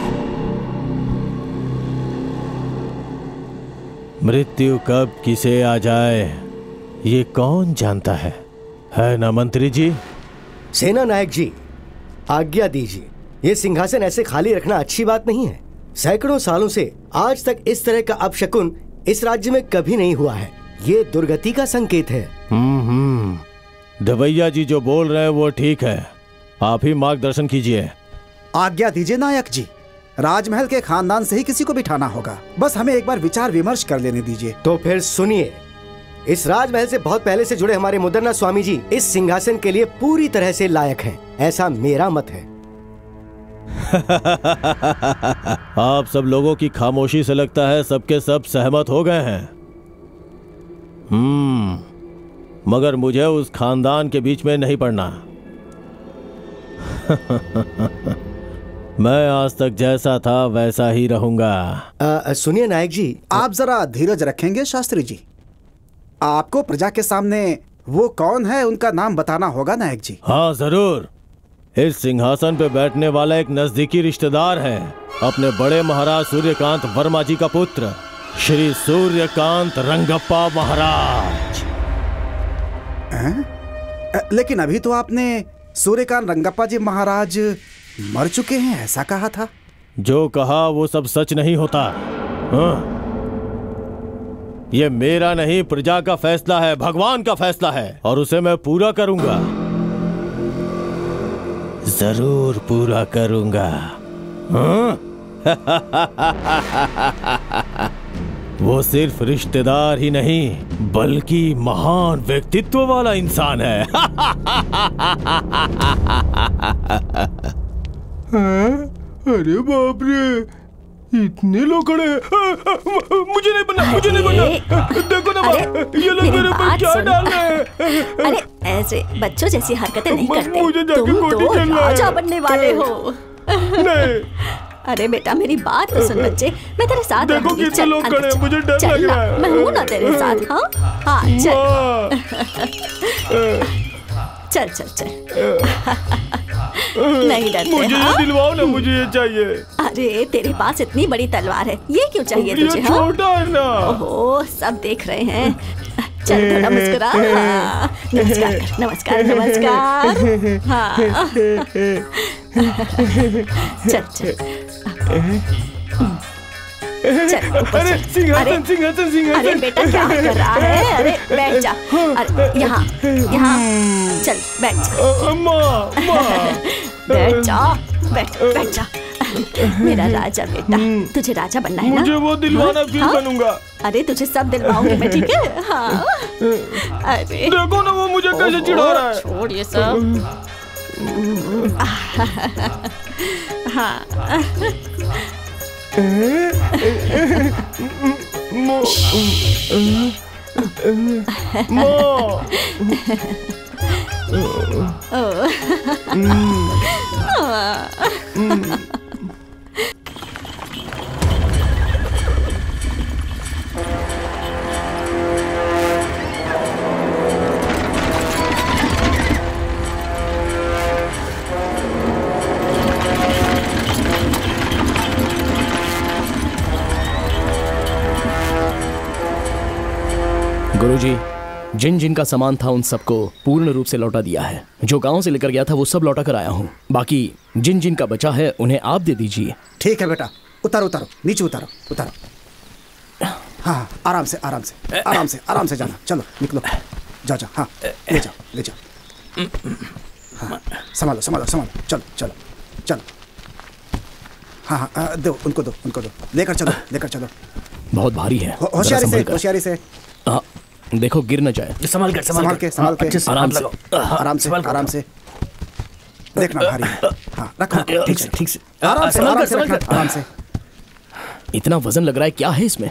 मृत्यु कब किसे आ जाए ये कौन जानता है ना मंत्री जी? सेना नायक जी, आज्ञा दीजिए। ये सिंहासन ऐसे खाली रखना अच्छी बात नहीं है। सैकड़ों सालों से आज तक इस तरह का अपशकुन इस राज्य में कभी नहीं हुआ है। ये दुर्गति का संकेत है। दवैया जी जो बोल रहे हैं वो ठीक है। आप ही मार्गदर्शन कीजिए। आज्ञा दीजिए नायक जी। राजमहल के खानदान से ही किसी को बिठाना होगा। बस हमें एक बार विचार विमर्श कर लेने दीजिए। तो फिर सुनिए, इस राजमहल से बहुत पहले से जुड़े हमारे मुदन्ना स्वामी जी इस सिंहासन के लिए पूरी तरह से लायक हैं। ऐसा मेरा मत है। आप सब लोगों की खामोशी से लगता है सबके सब सहमत हो गए हैं। मगर मुझे उस खानदान के बीच में नहीं पड़ना। मैं आज तक जैसा था वैसा ही रहूंगा। सुनिए नायक जी, आप जरा धीरज रखेंगे शास्त्री जी? आपको प्रजा के सामने वो कौन है उनका नाम बताना होगा नायक जी। हाँ जरूर। इस सिंहासन पे बैठने वाला एक नजदीकी रिश्तेदार है, अपने बड़े महाराज सूर्यकांत वर्मा जी का पुत्र श्री सूर्यकांत रंगप्पा महाराज। लेकिन अभी तो आपने सूर्यकांत रंगप्पा जी महाराज मर चुके हैं ऐसा कहा था। जो कहा वो सब सच नहीं होता। ये मेरा नहीं, प्रजा का फैसला है, भगवान का फैसला है और उसे मैं पूरा करूंगा। जरूर पूरा करूंगा। वो सिर्फ रिश्तेदार ही नहीं बल्कि महान व्यक्तित्व वाला इंसान है। अरे बाप रे, इतने लोग खड़े हैं। मुझे नहीं बनना, मुझे नहीं बनना। देखो ना ये लोग मेरे ऊपर क्या डाल रहे हैं। अरे ऐसे बच्चों जैसी हरकतें नहीं करते। मुझे जाके तुम कोठी तो चलना है। राजा बनने वाले हो। नहीं। अरे बेटा मेरी बात तो सुन बच्चे, मैं तेरे साथ देखो रहूंगी। कितने लोग खड़े हैं, मुझे डर लग रहा है। मैं हूँ ना तेरे साथ। हाँ हाँ चल चल चल चल। नहीं डरते। मुझे ये दिलवाओ ना, मुझे ये चाहिए। अरे तेरे पास इतनी बड़ी तलवार है, ये क्यों चाहिए तुझे? ये छोटा है ना। ओहो, सब देख रहे हैं। चल थोड़ा मुस्कुरा। हाँ, नमस्कार कर, नमस्कार नमस्कार। हाँ चल चल चल ऊपर अरे चल। सिंहासन सिंहासन सिंहासन। अरे बेटा क्या कर रहा है? अरे बैठ जा। अरे यहाँ यहाँ चल बैठ जा। बैठ जा, बैठ जा। मेरा राजा बेटा, तुझे राजा बनना है ना? मुझे वो दिलवाना, फिर बनूंगा। अरे तुझे सब दिलवाऊंगी मैं, ठीक है? हाँ। अरे देखो ना वो मुझे कैसे चिढ़ा रहा है। छोड़ ये सब। हाँ गुरुजी, जिन जिन का सामान था उन सबको पूर्ण रूप से लौटा दिया है। जो गांव से लेकर गया था वो सब लौटा कर आया हूँ। बाकी जिन जिन का बचा है उन्हें आप दे दीजिए। ठीक है बेटा, उतारो उतारो, नीचे उतारो उतारो। हाँ आराम से आराम से आराम से आराम से जाना। चलो निकलो, जाओ जाओ। हाँ ले जाओ ले जाओ। हाँ संभालो संभालो संभालो। चलो चलो चलो। हाँ हाँ दो उनको, दो उनको, दो लेकर चलो, लेकर चलो। बहुत भारी है। होशियारी से, होशियारी से। देखो गिर न जाए। संभाल के संभाल के संभाल के। आराम से आराम से आराम से। देखना भारी है। हाँ रखो ठीक से ठीक से। आराम से आराम से रखना, आराम से। इतना वजन लग रहा है, क्या है इसमें?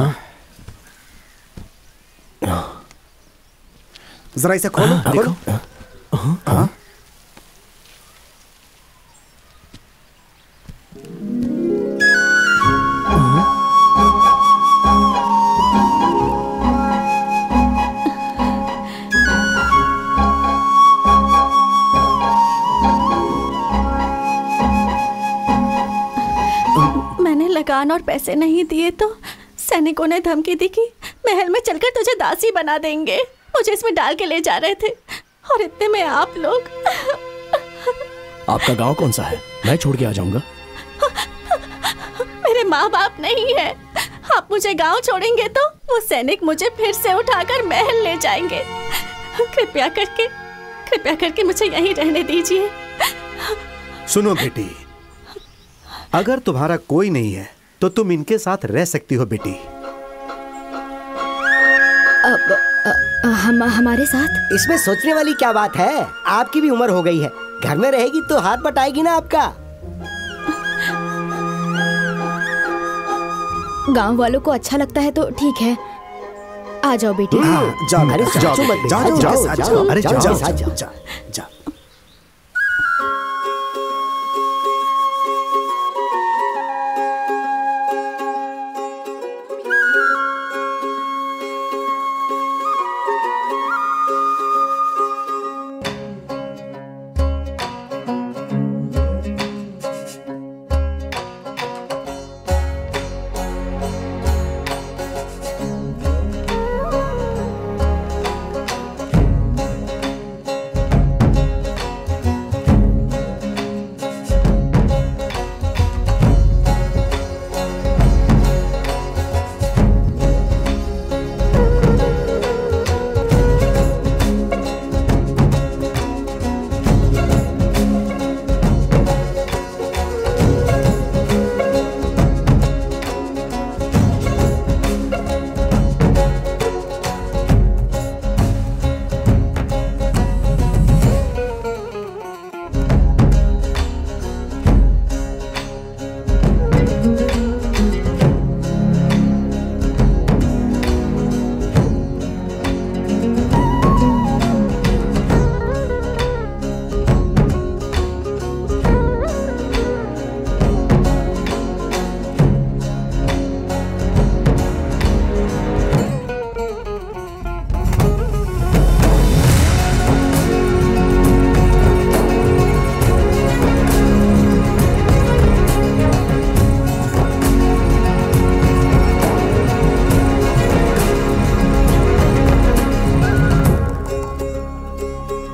जरा इसे खोलो खोलो। हाँ लगान और पैसे नहीं दिए तो सैनिकों ने धमकी दी कि महल में चलकर तुझे दासी बना देंगे। मुझे इसमें डाल के ले जा रहे थे और इतने में आप लोग। आपका गांव कौन सा है? मैं छोड़ के आ जाऊंगा। मेरे माँ बाप नहीं है। आप मुझे गांव छोड़ेंगे तो वो सैनिक मुझे फिर से उठाकर महल ले जाएंगे। कृपया करके मुझे यहीं रहने दीजिए। सुनो बेटी, अगर तुम्हारा कोई नहीं है तो तुम इनके साथ रह सकती हो बेटी। हमारे साथ? इसमें सोचने वाली क्या बात है? आपकी भी उम्र हो गई है, घर में रहेगी तो हाथ बटाएगी ना आपका। गांव वालों को अच्छा लगता है तो ठीक है, आ जाओ बेटी। जाओ, अरे जाओ, जाओ, जाओ, अरे जाओ, जाओ, जाओ।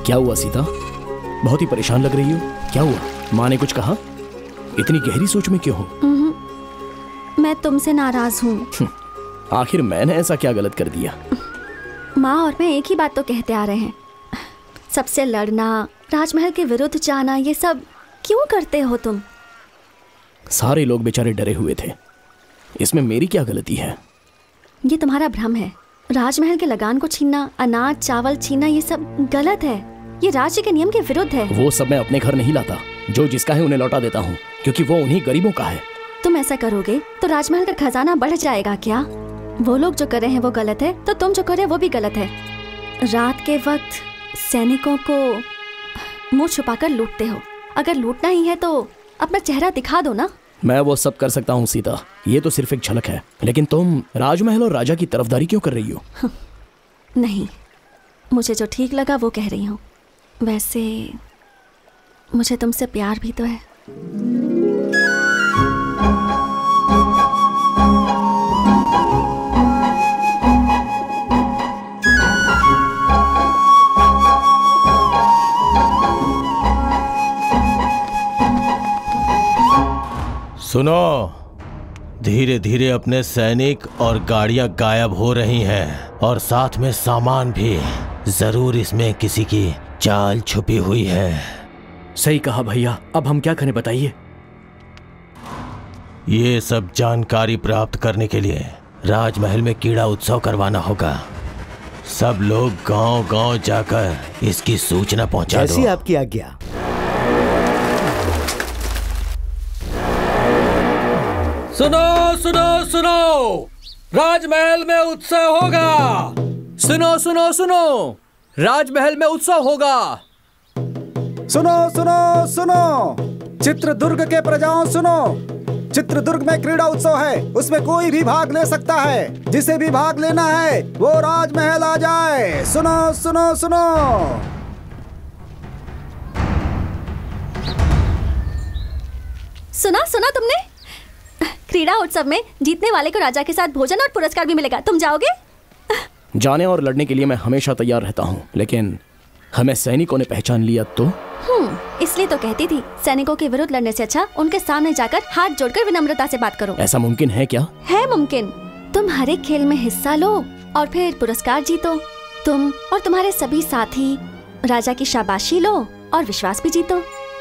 क्या हुआ सीता? बहुत ही परेशान लग रही हो। क्या हुआ? माँ ने कुछ कहा? इतनी गहरी सोच में क्यों हो? मैं तुमसे नाराज हूँ। आखिर मैंने ऐसा क्या गलत कर दिया? माँ और मैं एक ही बात तो कहते आ रहे हैं, सबसे लड़ना, राजमहल के विरुद्ध जाना, ये सब क्यों करते हो तुम? सारे लोग बेचारे डरे हुए थे, इसमें मेरी क्या गलती है? ये तुम्हारा भ्रम है। राजमहल के लगान को छीनना, अनाज चावल छीनना, ये सब गलत है। ये राज्य के नियम के विरुद्ध है। वो सब मैं अपने घर नहीं लाता। जो जिसका है उन्हें लौटा देता हूँ, क्योंकि वो उन्हीं गरीबों का है। तुम ऐसा करोगे तो राजमहल का खजाना बढ़ जाएगा क्या? वो लोग जो कर रहे हैं वो गलत है, तो तुम जो कर रहे हो वो भी गलत है। रात के वक्त सैनिकों को मुंह छुपाकर लूटते हो। अगर लूटना ही है तो अपना चेहरा दिखा दो ना। मैं वो सब कर सकता हूँ सीता, ये तो सिर्फ एक झलक है। लेकिन तुम राजमहल और राजा की तरफदारी क्यों कर रही हो? नहीं, मुझे जो ठीक लगा वो कह रही हूँ। वैसे मुझे तुमसे प्यार भी तो है। सुनो, धीरे धीरे अपने सैनिक और गाड़ियां गायब हो रही हैं और साथ में सामान भी। जरूर इसमें किसी की चाल छुपी हुई है। सही कहा भैया, अब हम क्या करें बताइए? ये सब जानकारी प्राप्त करने के लिए राजमहल में कीड़ा उत्सव करवाना होगा। सब लोग गांव-गांव जाकर इसकी सूचना पहुंचा दो। जैसी आपकी आज्ञा। सुनो सुनो सुनो, राजमहल में उत्सव होगा। सुनो सुनो सुनो, राजमहल में उत्सव होगा। सुनो सुनो सुनो, चित्रदुर्ग के प्रजाओं सुनो, चित्रदुर्ग में क्रीड़ा उत्सव है, उसमें कोई भी भाग ले सकता है। जिसे भी भाग लेना है वो राजमहल आ जाए। सुनो सुनो सुनो। सुना तुमने? क्रीड़ा उत्सव में जीतने वाले को राजा के साथ भोजन और पुरस्कार भी मिलेगा। तुम जाओगे? जाने और लड़ने के लिए मैं हमेशा तैयार रहता हूँ, लेकिन हमें सैनिकों ने पहचान लिया तो? इसलिए तो कहती थी, सैनिकों के विरुद्ध लड़ने से अच्छा उनके सामने जाकर हाथ जोड़कर विनम्रता से बात करो। ऐसा मुमकिन है क्या? है मुमकिन। तुम हर एक खेल में हिस्सा लो और फिर पुरस्कार जीतो। तुम और तुम्हारे सभी साथी राजा की शाबाशी लो और विश्वास भी जीतो।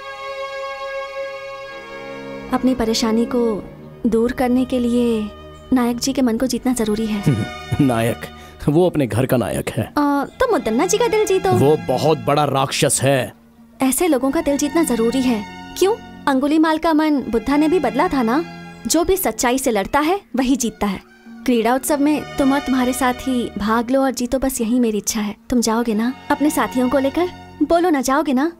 अपनी परेशानी को दूर करने के लिए नायक जी के मन को जीतना जरूरी है। नायक? वो अपने घर का नायक है। तो मुद्दन्ना जी का दिल जीतो। वो बहुत बड़ा राक्षस है। ऐसे लोगों का दिल जीतना जरूरी है। क्यों? अंगुलीमाल का मन बुद्धा ने भी बदला था ना। जो भी सच्चाई से लड़ता है वही जीतता है। क्रीड़ा उत्सव में तुम और तुम्हारे साथी भाग लो और जीतो, बस यही मेरी इच्छा है। तुम जाओगे ना अपने साथियों को लेकर? बोलो ना, जाओगे ना?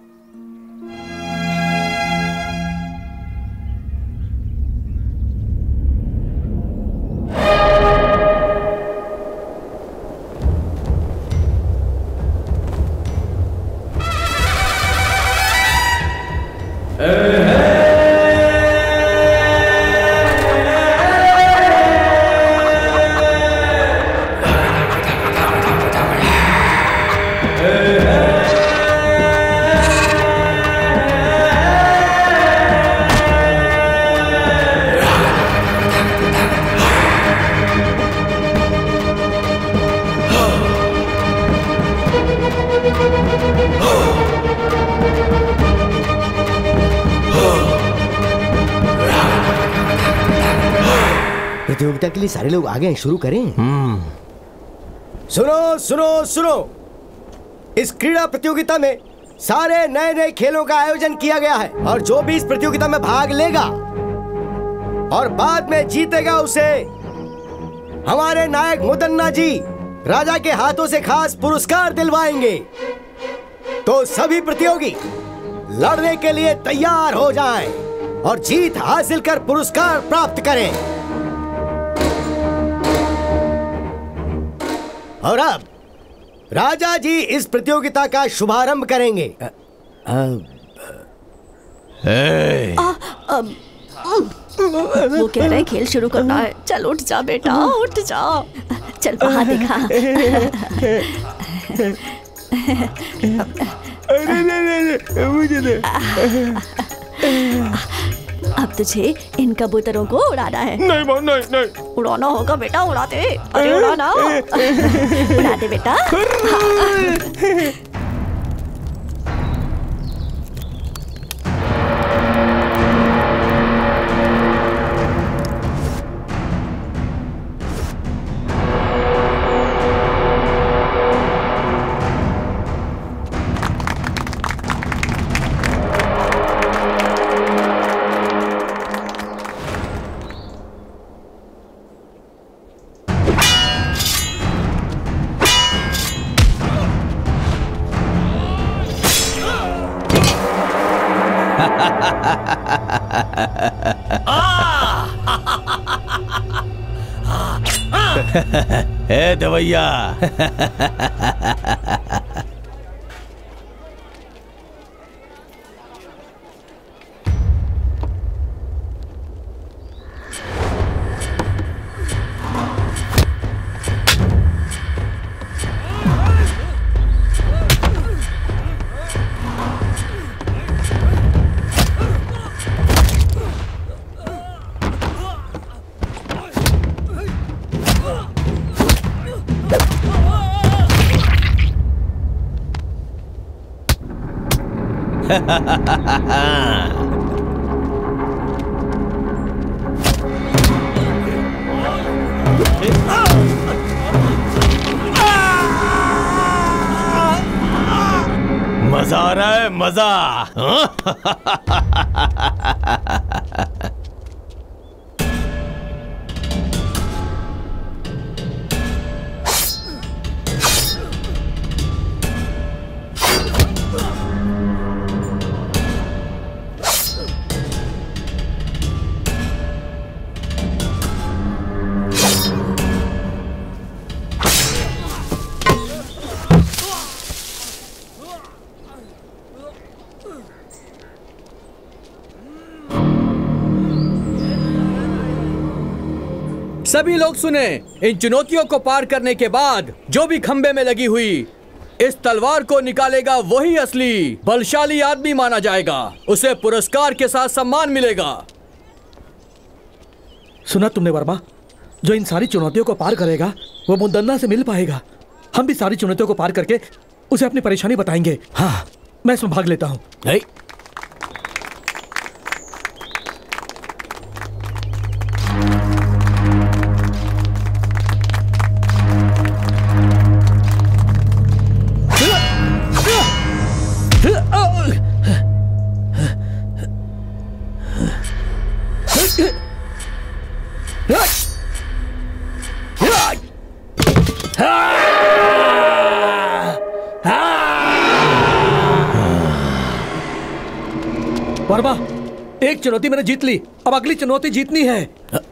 प्रतियोगिता के लिए सारे लोग आ गए हैं, शुरू करें? सुनो सुनो सुनो, इस क्रीड़ा प्रतियोगिता में सारे नए नए खेलों का आयोजन किया गया है और जो भी इस प्रतियोगिता में भाग लेगा और बाद में जीतेगा उसे हमारे नायक मुदन्ना जी राजा के हाथों से खास पुरस्कार दिलवाएंगे। तो सभी प्रतियोगी लड़ने के लिए तैयार हो जाएं और जीत हासिल कर पुरस्कार प्राप्त करें। और अब राजा जी इस प्रतियोगिता का शुभारंभ करेंगे। वो कह रहे खेल शुरू करना है। चल उठ जा बेटा, उठ जा। चल बाहर देखा। अरे नहीं, मुझे दे। अब तुझे इन कबूतरों को उड़ाना है। नहीं माँ, नहीं। उड़ाना होगा बेटा, उड़ाते। अरे उड़ाना। उड़ाते बेटा। ए दवैया। मजा आ रहा है, मजा। सभी लोग सुने, इन चुनौतियों को पार करने के बाद जो भी खंबे में लगी हुई इस तलवार को निकालेगा वही असली बलशाली आदमी माना जाएगा। उसे पुरस्कार के साथ सम्मान मिलेगा। सुना तुमने वर्मा? जो इन सारी चुनौतियों को पार करेगा वो मुद्दन्ना से मिल पाएगा। हम भी सारी चुनौतियों को पार करके उसे अपनी परेशानी बताएंगे। हाँ, मैं इसमें भाग लेता हूँ। वर्मा, एक चुनौती मैंने जीत ली, अब अगली चुनौती जीतनी है।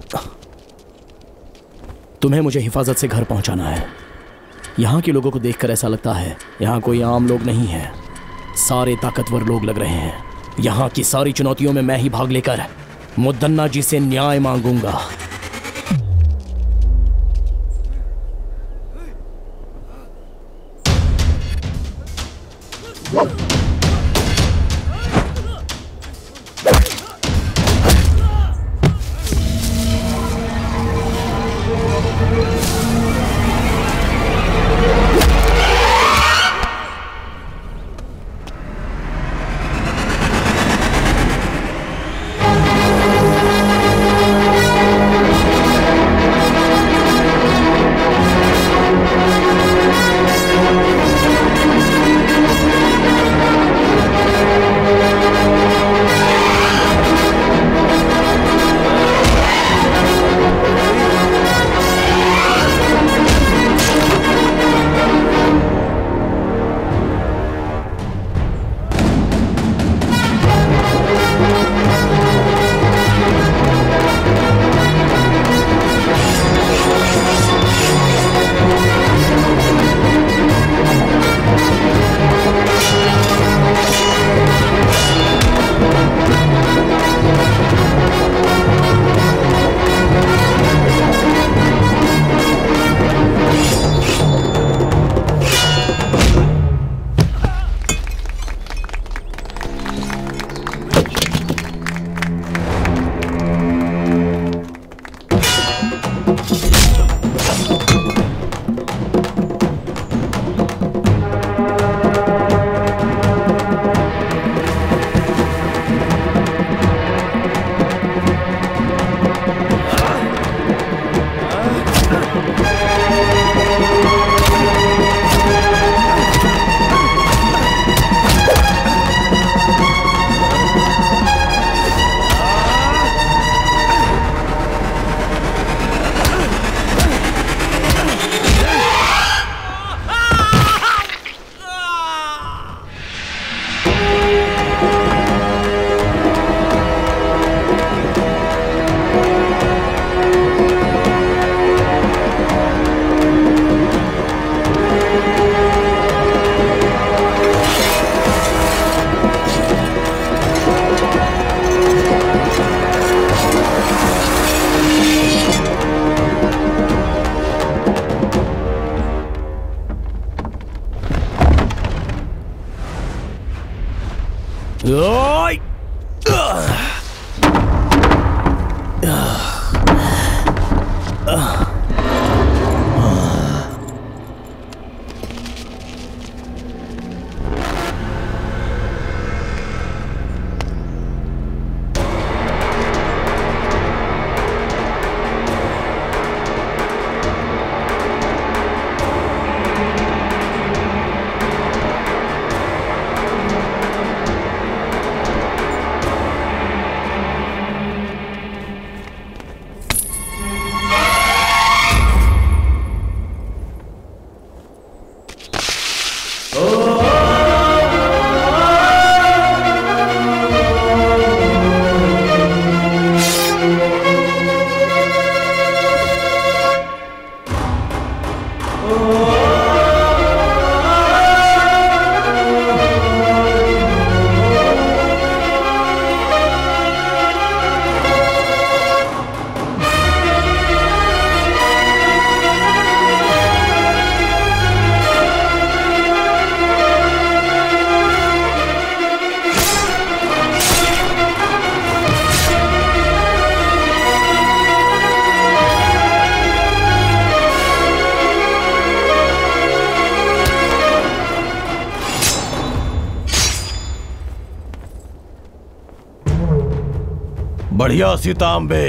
तुम्हें मुझे हिफाजत से घर पहुंचाना है। यहाँ के लोगों को देखकर ऐसा लगता है यहाँ कोई आम लोग नहीं है, सारे ताकतवर लोग लग रहे हैं। यहाँ की सारी चुनौतियों में मैं ही भाग लेकर मुद्दन्ना जी से न्याय मांगूंगा। बढ़िया सीतांबे।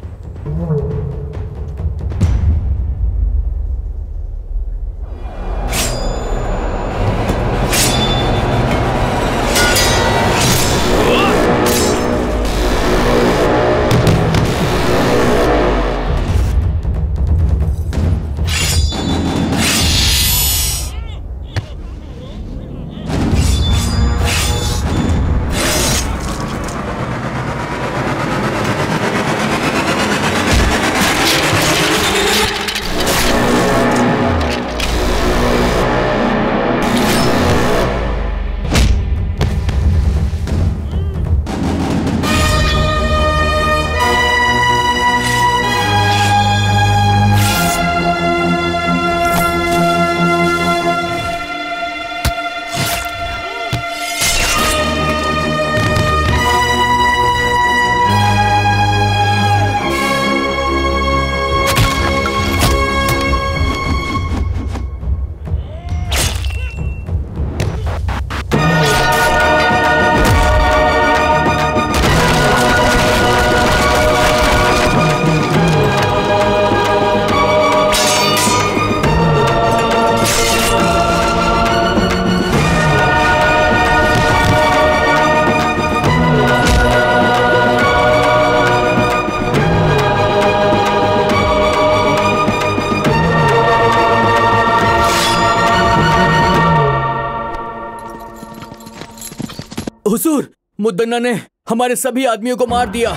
हुजूर, मुद्दन्ना ने हमारे सभी आदमियों को मार दिया।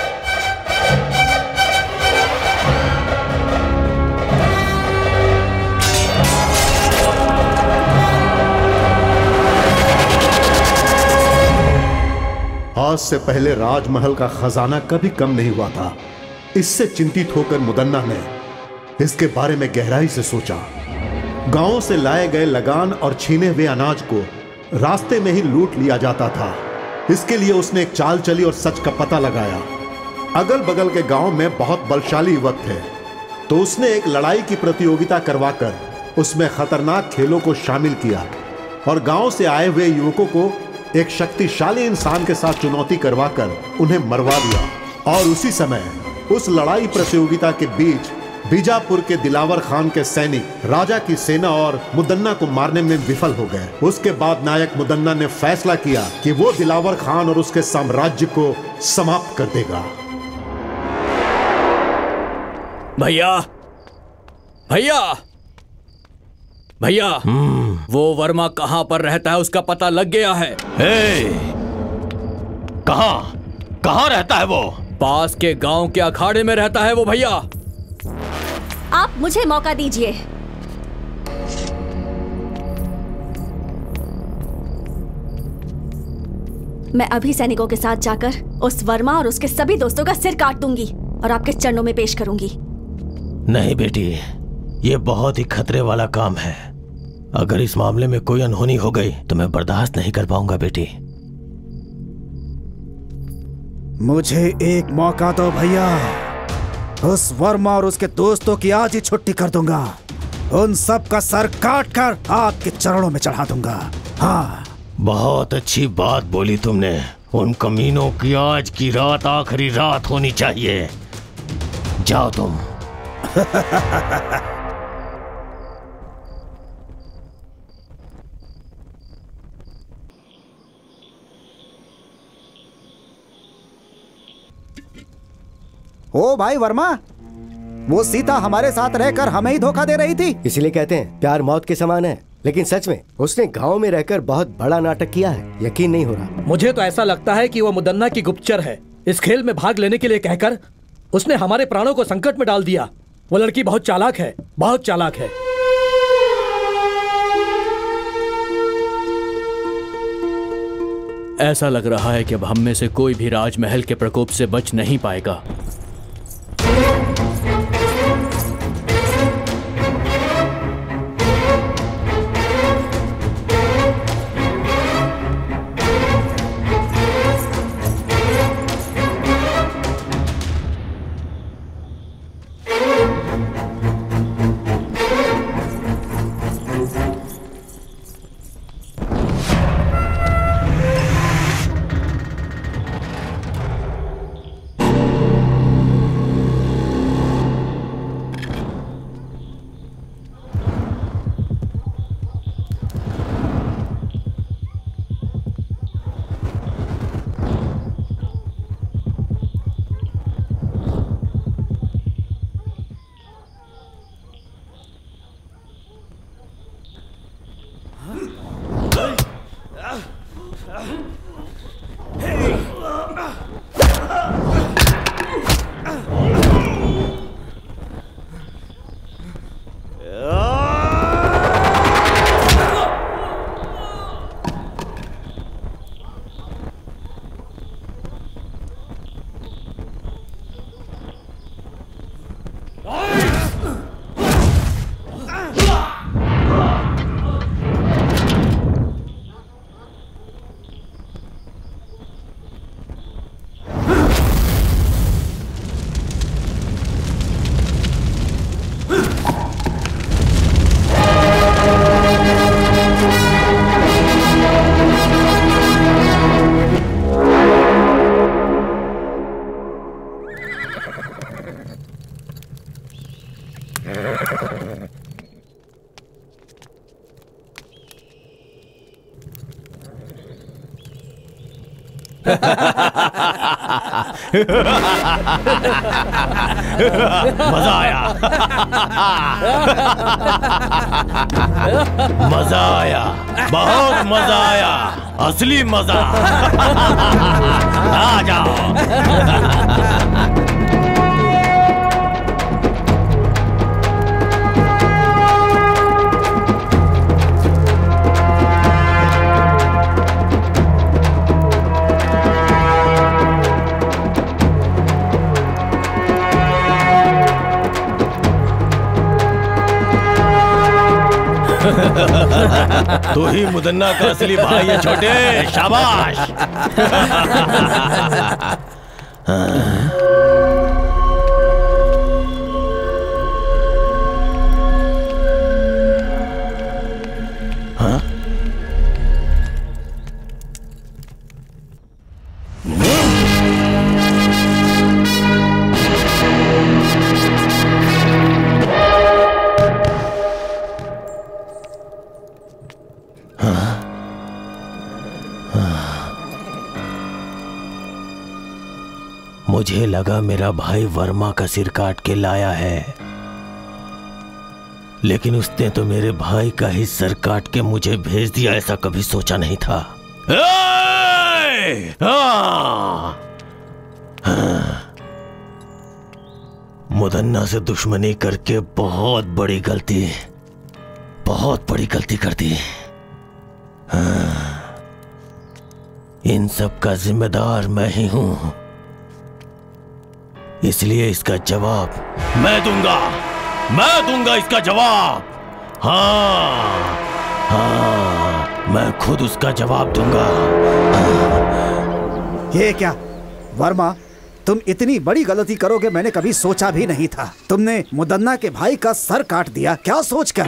आज से पहले राजमहल का खजाना कभी कम नहीं हुआ था। इससे चिंतित होकर मुदन्ना ने इसके बारे में गहराई से सोचा। गांवों से लाए गए लगान और छीने हुए अनाज को रास्ते में ही लूट लिया जाता था। इसके लिए उसने एक चाल चली और सच का पता लगाया। अगल बगल के गांव में बहुत बलशाली युवक थे, तो उसने एक लड़ाई की प्रतियोगिता करवाकर उसमें खतरनाक खेलों को शामिल किया और गांव से आए हुए युवकों को एक शक्तिशाली इंसान के साथ चुनौती करवाकर उन्हें मरवा दिया। और उसी समय उस लड़ाई प्रतियोगिता के बीच बीजापुर के दिलावर खान के सैनिक राजा की सेना और मुदन्ना को मारने में विफल हो गए। उसके बाद नायक मुदन्ना ने फैसला किया कि वो दिलावर खान और उसके साम्राज्य को समाप्त कर देगा। भैया, भैया, भैया, वो वर्मा कहां पर रहता है उसका पता लग गया है। कहां रहता है वो? पास के गांव के अखाड़े में रहता है वो भैया। आप मुझे मौका दीजिए। मैं अभी सैनिकों के साथ जाकर उस वर्मा और उसके सभी दोस्तों का सिर काट दूंगी और आपके चरणों में पेश करूंगी। नहीं बेटी, ये बहुत ही खतरे वाला काम है। अगर इस मामले में कोई अनहोनी हो गई तो मैं बर्दाश्त नहीं कर पाऊंगा बेटी। मुझे एक मौका दो भैया। उस वर्मा और उसके दोस्तों की आज ही छुट्टी कर दूंगा। उन सब का सर काट कर आपके चरणों में चढ़ा दूंगा। हाँ, बहुत अच्छी बात बोली तुमने। उन कमीनों की आज की रात आखिरी रात होनी चाहिए। जाओ तुम। ओ भाई वर्मा, वो सीता हमारे साथ रहकर हमें ही धोखा दे रही थी। इसीलिए कहते हैं प्यार मौत के समान है। लेकिन सच में उसने गांव में रहकर बहुत बड़ा नाटक किया है। यकीन नहीं हो रहा। मुझे तो ऐसा लगता है कि वो मुदन्ना की गुप्तचर है। इस खेल में भाग लेने के लिए कहकर उसने हमारे प्राणों को संकट में डाल दिया। वो लड़की बहुत चालाक है, बहुत चालाक है। ऐसा लग रहा है कि अब हम में से कोई भी राजमहल के प्रकोप से बच नहीं पाएगा। मजा आया। मजा आया, बहुत मजा आया, असली मजा। आ जाओ। तू ही मुदन्ना का असली भाई है छोटे। शाबाश। हाँ? मुझे लगा मेरा भाई वर्मा का सिर काट के लाया है, लेकिन उसने तो मेरे भाई का ही सर काट के मुझे भेज दिया। ऐसा कभी सोचा नहीं था। मुदन्ना से दुश्मनी करके बहुत बड़ी गलती कर दी। इन सब का जिम्मेदार मैं ही हूं, इसलिए इसका जवाब मैं दूंगा इसका जवाब। हाँ, मैं खुद उसका जवाब दूंगा। ये क्या? वर्मा, तुम इतनी बड़ी गलती करोगे मैंने कभी सोचा भी नहीं था। तुमने मुदन्ना के भाई का सर काट दिया, क्या सोचकर?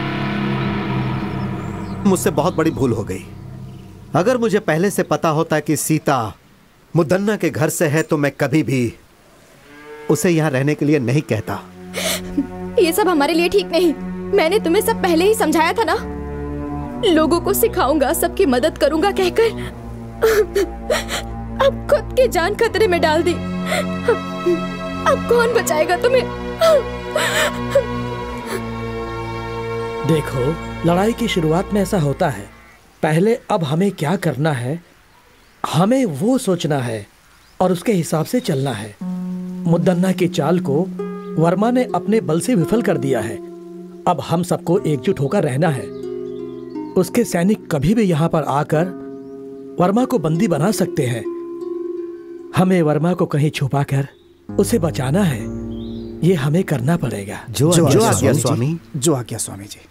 मुझसे बहुत बड़ी भूल हो गई। अगर मुझे पहले से पता होता कि सीता मुदन्ना के घर से है तो मैं कभी भी उसे यहाँ रहने के लिए नहीं कहता। ये सब हमारे लिए ठीक नहीं। मैंने तुम्हें सब पहले ही समझाया था ना। लोगों को सिखाऊंगा, सबकी मदद करूंगा कहकर अब खुद की जान खतरे में डाल दी। अब कौन बचाएगा तुम्हें? देखो, लड़ाई की शुरुआत में ऐसा होता है। पहले अब हमें क्या करना है, हमें वो सोचना है और उसके हिसाब से चलना है। मुदन्ना की चाल को वर्मा ने अपने बल से विफल कर दिया है। अब हम सबको एकजुट होकर रहना है। उसके सैनिक कभी भी यहाँ पर आकर वर्मा को बंदी बना सकते हैं। हमें वर्मा को कहीं छुपाकर उसे बचाना है। ये हमें करना पड़ेगा। जो आज्ञा स्वामी। जो आज्ञा स्वामी जी।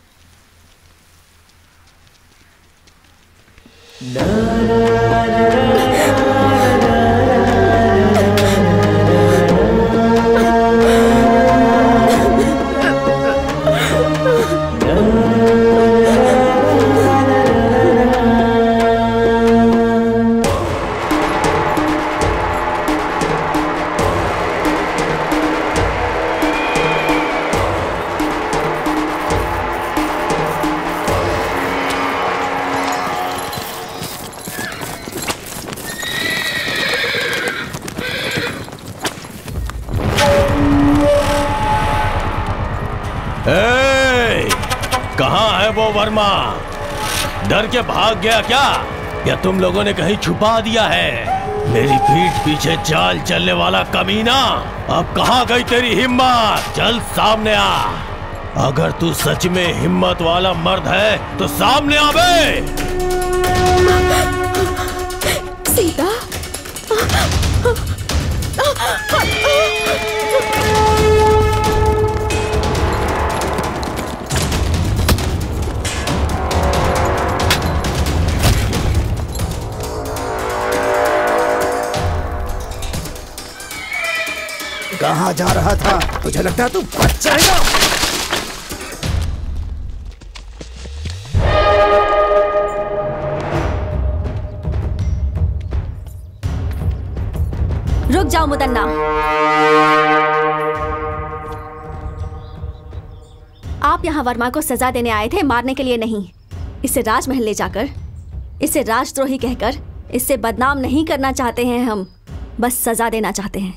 कहाँ है वो वर्मा? डर के भाग गया क्या, या तुम लोगों ने कहीं छुपा दिया है? मेरी पीठ पीछे चाल चलने वाला कमीना, अब कहाँ गई तेरी हिम्मत? चल सामने आ। अगर तू सच में हिम्मत वाला मर्द है तो सामने आ बे। सीता, कहाँ जा रहा था? तुझे लगता है तू बच जाएगा? रुक जाओ मुदन्ना। आप यहाँ वर्मा को सजा देने आए थे, मारने के लिए नहीं। इसे राजमहल ले जाकर, इसे राजद्रोही कहकर, इससे बदनाम नहीं करना चाहते हैं हम, बस सजा देना चाहते हैं।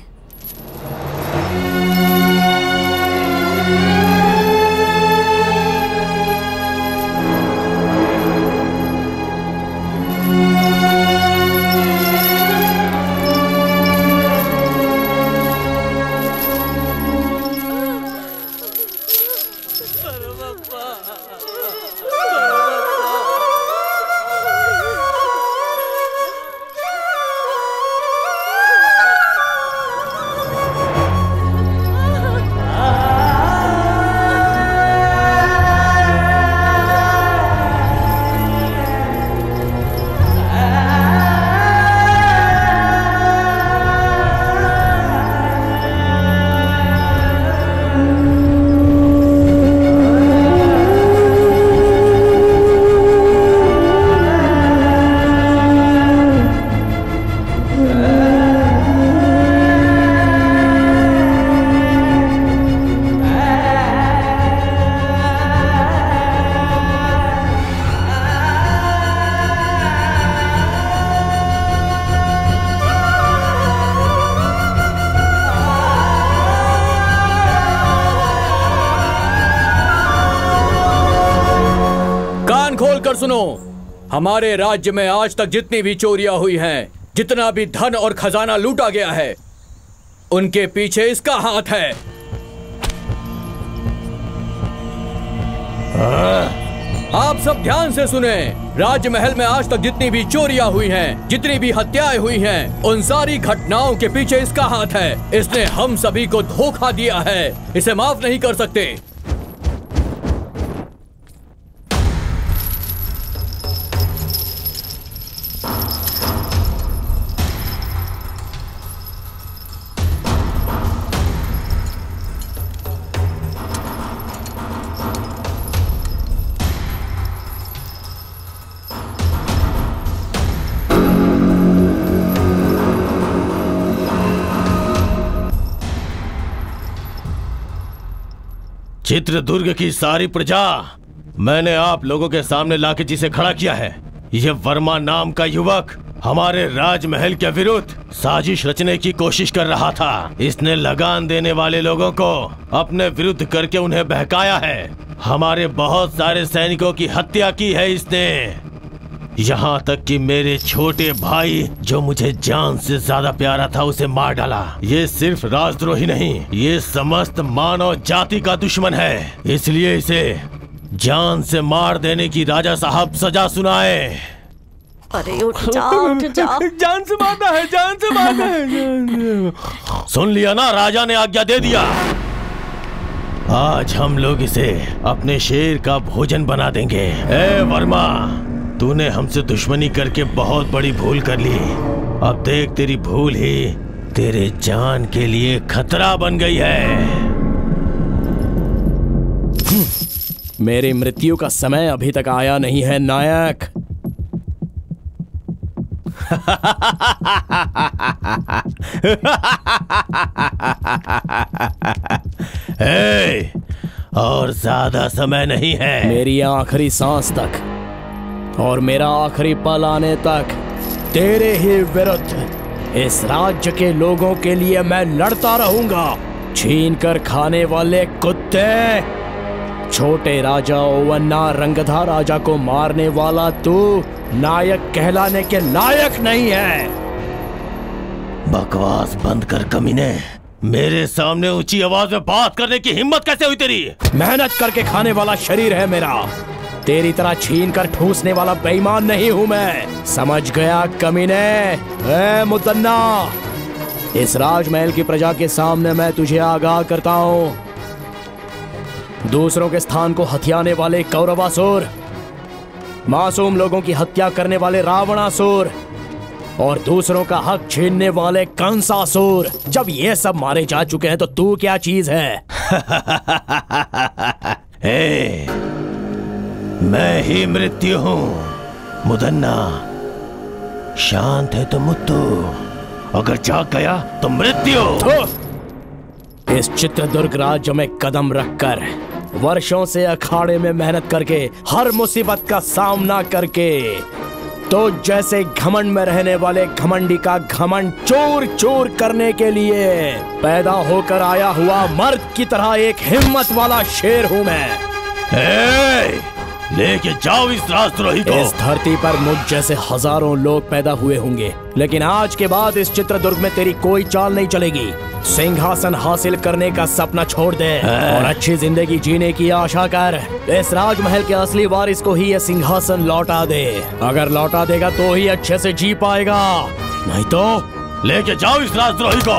सुनो, हमारे राज्य में आज तक जितनी भी चोरियां हुई हैं, जितना भी धन और खजाना लूटा गया है, उनके पीछे इसका हाथ है। आप सब ध्यान से सुने। राजमहल में आज तक जितनी भी चोरियां हुई हैं, जितनी भी हत्याएं हुई हैं, उन सारी घटनाओं के पीछे इसका हाथ है। इसने हम सभी को धोखा दिया है, इसे माफ नहीं कर सकते। चित्रदुर्ग की सारी प्रजा मैंने आप लोगों के सामने लाके जिसे खड़ा किया है, यह वर्मा नाम का युवक हमारे राजमहल के विरुद्ध साजिश रचने की कोशिश कर रहा था। इसने लगान देने वाले लोगों को अपने विरुद्ध करके उन्हें बहकाया है। हमारे बहुत सारे सैनिकों की हत्या की है इसने, यहाँ तक कि मेरे छोटे भाई जो मुझे जान से ज्यादा प्यारा था उसे मार डाला। ये सिर्फ राजद्रोही नहीं, ये समस्त मानव जाति का दुश्मन है। इसलिए इसे जान से मार देने की राजा साहब सजा सुनाए। अरे उठ जाओ, उठ जाओ। जान से मारना है, जान से मारना है। सुन लिया ना, राजा ने आज्ञा दे दिया। आज हम लोग इसे अपने शेर का भोजन बना देंगे। ए वर्मा, तूने हमसे दुश्मनी करके बहुत बड़ी भूल कर ली। अब देख, तेरी भूल ही तेरे जान के लिए खतरा बन गई है। मेरी मृत्यु का समय अभी तक आया नहीं है नायक। और ज्यादा समय नहीं है। मेरी आखिरी सांस तक और मेरा आखिरी पल आने तक तेरे ही विरुद्ध इस राज्य के लोगों के लिए मैं लड़ता रहूंगा। छीन कर खाने वाले कुत्ते, छोटे राजा ओवन्ना रंगधा राजा को मारने वाला तू नायक कहलाने के लायक नहीं है। बकवास बंद कर कमीने। मेरे सामने ऊंची आवाज में बात करने की हिम्मत कैसे हुई तेरी? मेहनत करके खाने वाला शरीर है मेरा, तेरी तरह छीन कर ठूसने वाला बेईमान नहीं हूं मैं। समझ गया कमीने? ए मुदन्ना, इस राजमहल की प्रजा के सामने मैं तुझे आगाह करता हूं। दूसरों के स्थान को हथियाने वाले कौरवासुर, मासूम लोगों की हत्या करने वाले रावणासुर और दूसरों का हक छीनने वाले कंसासुर, जब ये सब मारे जा चुके हैं तो तू क्या चीज है? मैं ही मृत्यु हूं। मुदन्ना, शांत है तो मुत्तु, अगर जाग गया तो मृत्यु। इस चित्रदुर्ग राज्य में कदम रखकर, वर्षों से अखाड़े में मेहनत करके, हर मुसीबत का सामना करके, तो जैसे घमंड में रहने वाले घमंडी का घमंड चूर चूर करने के लिए पैदा होकर आया हुआ मर्द की तरह एक हिम्मत वाला शेर हूं मैं। लेके जाओ इस राजद्रोही को। इस धरती पर मुझ जैसे हजारों लोग पैदा हुए होंगे, लेकिन आज के बाद इस चित्रदुर्ग में तेरी कोई चाल नहीं चलेगी। सिंहासन हासिल करने का सपना छोड़ दे और अच्छी जिंदगी जीने की आशा कर। इस राजमहल के असली वारिस को ही यह सिंहासन लौटा दे। अगर लौटा देगा तो ही अच्छे से जी पाएगा, नहीं तो लेके जाओ इस राजद्रोही को।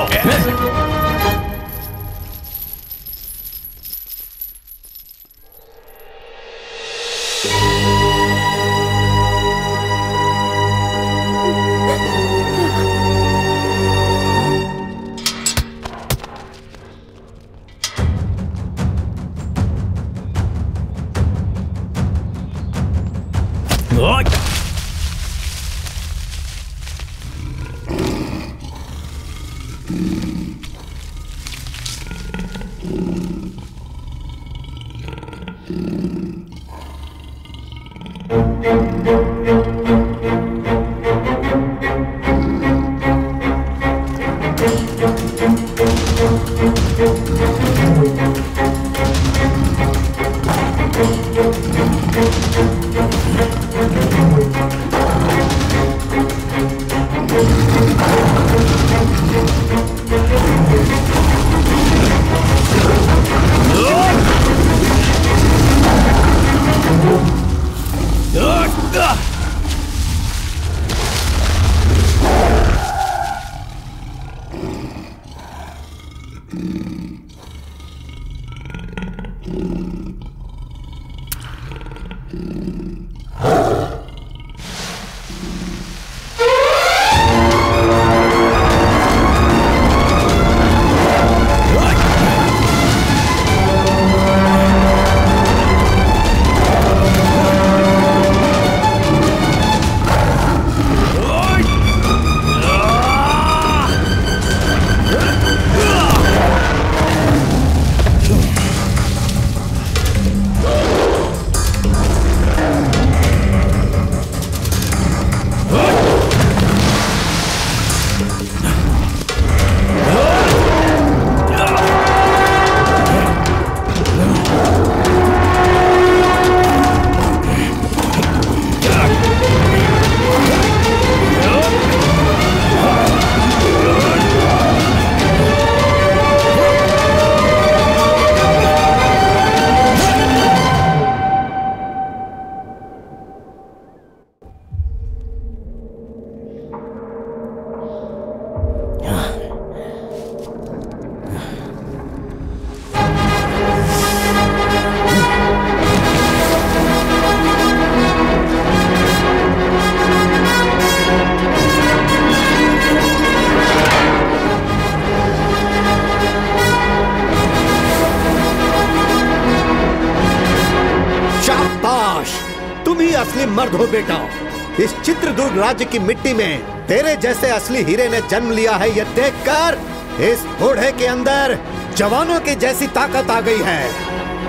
तुम ही असली मर्द हो बेटा। इस चित्रदुर्ग राज्य की मिट्टी में तेरे जैसे असली हीरे ने जन्म लिया है, ये देखकर इस बूढ़े के अंदर जवानों की जैसी ताकत आ गई है।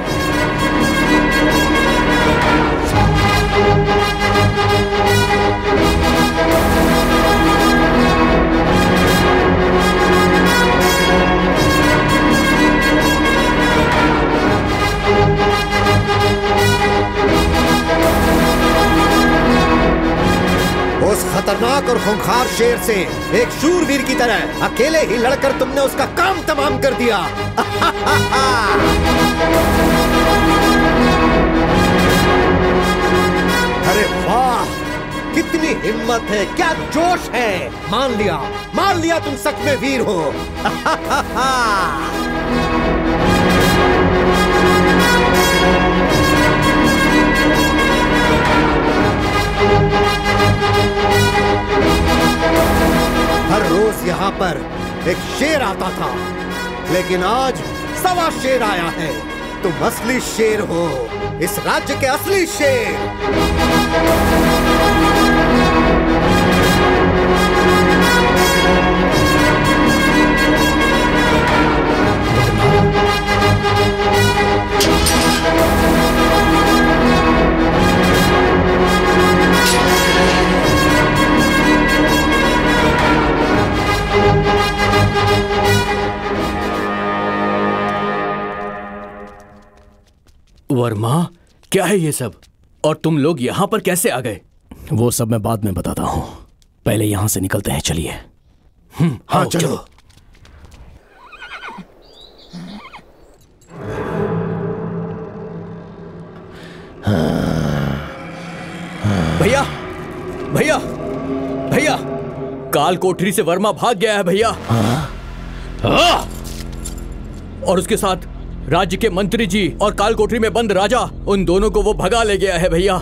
उस खतरनाक और खूंखार शेर से एक शूरवीर की तरह अकेले ही लड़कर तुमने उसका काम तमाम कर दिया। अरे वाह, कितनी हिम्मत है, क्या जोश है। मान लिया तुम सच में वीर हो। हर रोज यहाँ पर एक शेर आता था, लेकिन आज 1.25 शेर आया है। तुम असली शेर हो, इस राज्य के असली शेर। वर्मा, क्या है ये सब? और तुम लोग यहाँ पर कैसे आ गए? वो सब मैं बाद में बताता हूँ, पहले यहाँ से निकलते हैं। चलिए। हाँ चलो। भैया भैया भैया, काल कोठरी से वर्मा भाग गया है भैया। और उसके साथ राज्य के मंत्री जी और काल कोठरी में बंद राजा, उन दोनों को वो भगा ले गया है भैया।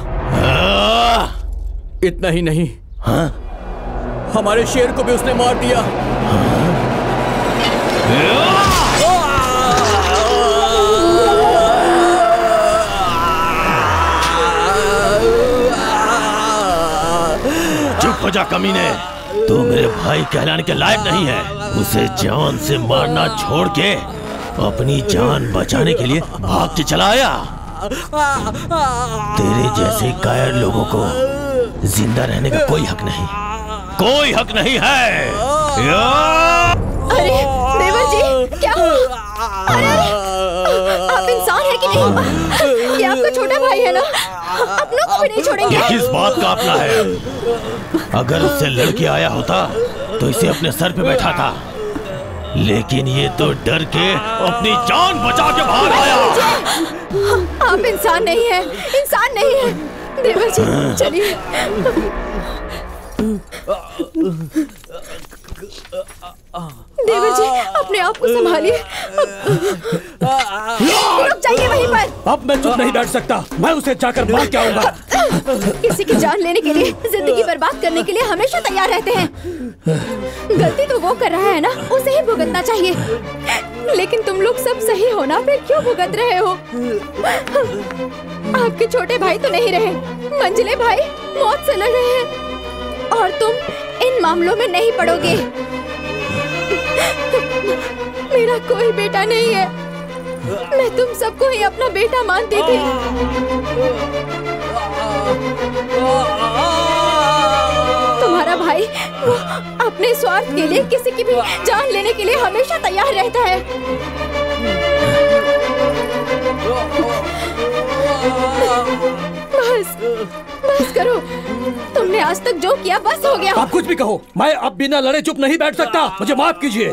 इतना ही नहीं, हमारे शेर को भी उसने मार दिया। चुप हो जा कमीने, तू मेरे भाई कहलाने के लायक नहीं है। उसे जान से मारना छोड़ के अपनी जान बचाने के लिए भाग के चला आया। तेरे जैसे कायर लोगों को जिंदा रहने का कोई हक नहीं, कोई हक नहीं है। अरे देवर जी, क्या हुआ? अरे आप इंसान है कि नहीं? ये आपका छोटा भाई है ना, अपनों को भी नहीं छोड़ेंगे। किस बात का अपना है? अगर उससे लड़के आया होता तो इसे अपने सर पे बैठा था, लेकिन ये तो डर के अपनी जान बचा के भाग आया। आप इंसान नहीं है, इंसान नहीं है। देवर जी चलिए। देवर जी अपने आप को संभालिए। रुक जाइए वहीं पर। अब मैं चुप नहीं बैठ सकता, मैं उसे जाकर मार के आऊंगा। किसी की जान लेने के लिए, जिंदगी बर्बाद करने के लिए हमेशा तैयार रहते हैं। गलती तो वो कर रहा है ना, उसे ही भुगतना चाहिए। लेकिन तुम लोग सब सही हो ना, फिर क्यों भुगत रहे हो? आपके छोटे भाई तो नहीं रहे, मंजिले भाई मौत से लड़ रहे हैं, और तुम इन मामलों में नहीं पड़ोगे। मेरा कोई बेटा नहीं है, मैं तुम सबको ही अपना बेटा मानती थी। तुम्हारा भाई वो अपने स्वार्थ के लिए किसी की भी जान लेने के लिए हमेशा तैयार रहता है। बस करो, तुमने आज तक जो किया बस हो गया। आप कुछ भी कहो, मैं अब बिना लड़े चुप नहीं बैठ सकता, मुझे माफ कीजिए।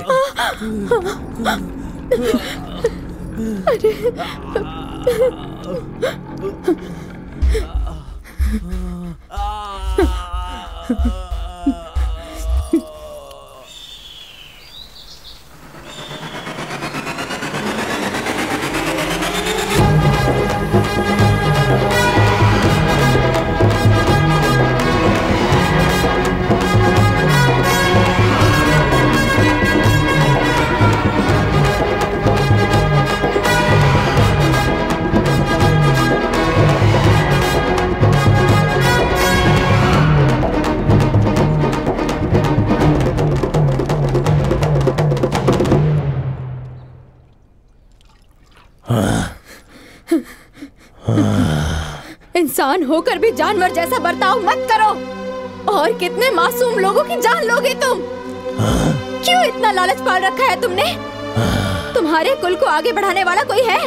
इंसान होकर भी जानवर जैसा बर्ताव मत करो। और कितने मासूम लोगों की जान लोगे तुम? क्यों इतना लालच पाल रखा है तुमने? तुम्हारे कुल को आगे बढ़ाने वाला कोई है?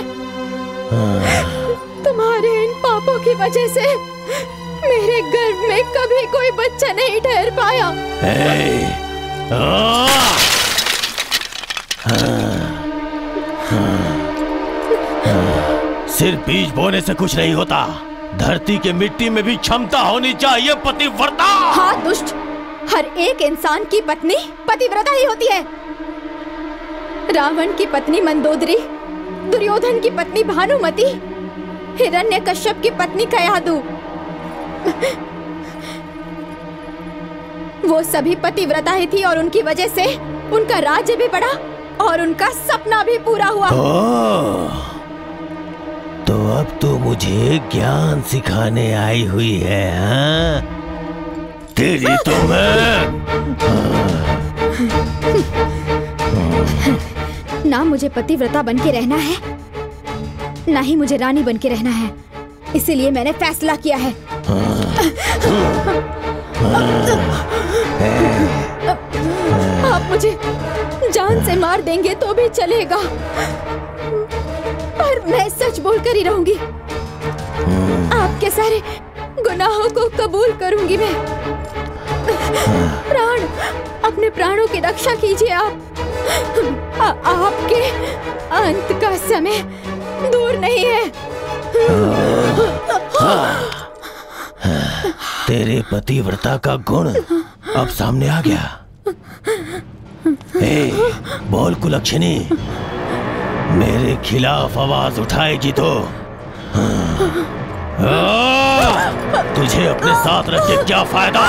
तुम्हारे इन पापों की वजह से मेरे गर्भ में कभी कोई बच्चा नहीं ठहर पाया। सिर्फ बीज बोने से कुछ नहीं होता, धरती के मिट्टी में भी क्षमता होनी चाहिए पतिव्रता। हाँ दुष्ट, हर एक इंसान की पत्नी पतिव्रता ही होती है। रावण की पत्नी मंदोदरी, दुर्योधन की पत्नी भानुमति, हिरण्यकश्यप की पत्नी कयादु, वो सभी पतिव्रता ही थी और उनकी वजह से उनका राज्य भी बढ़ा और उनका सपना भी पूरा हुआ। तो अब तो मुझे ज्ञान सिखाने आई हुई है, हाँ? तेरी तो मैं ना मुझे पतिव्रता बन के रहना है, ना ही मुझे रानी बन के रहना है। इसीलिए मैंने फैसला किया है। आप मुझे जान से मार देंगे तो भी चलेगा, पर मैं सच बोलकर ही रहूंगी। आपके सारे गुनाहों को कबूल करूंगी मैं। प्राण, अपने प्राणों की रक्षा कीजिए आप। आपके अंत का समय दूर नहीं है। तेरे पतिव्रता का गुण अब सामने आ गया। बोल कुलक्षणी, मेरे खिलाफ आवाज उठाएगी तो तुझे अपने साथ रख के क्या फायदा?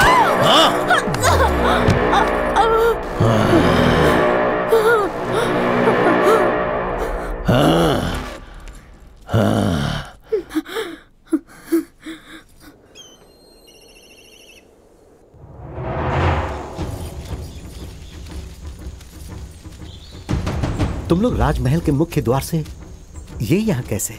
तुम लोग राजमहल के मुख्य द्वार से ये यहाँ कैसे?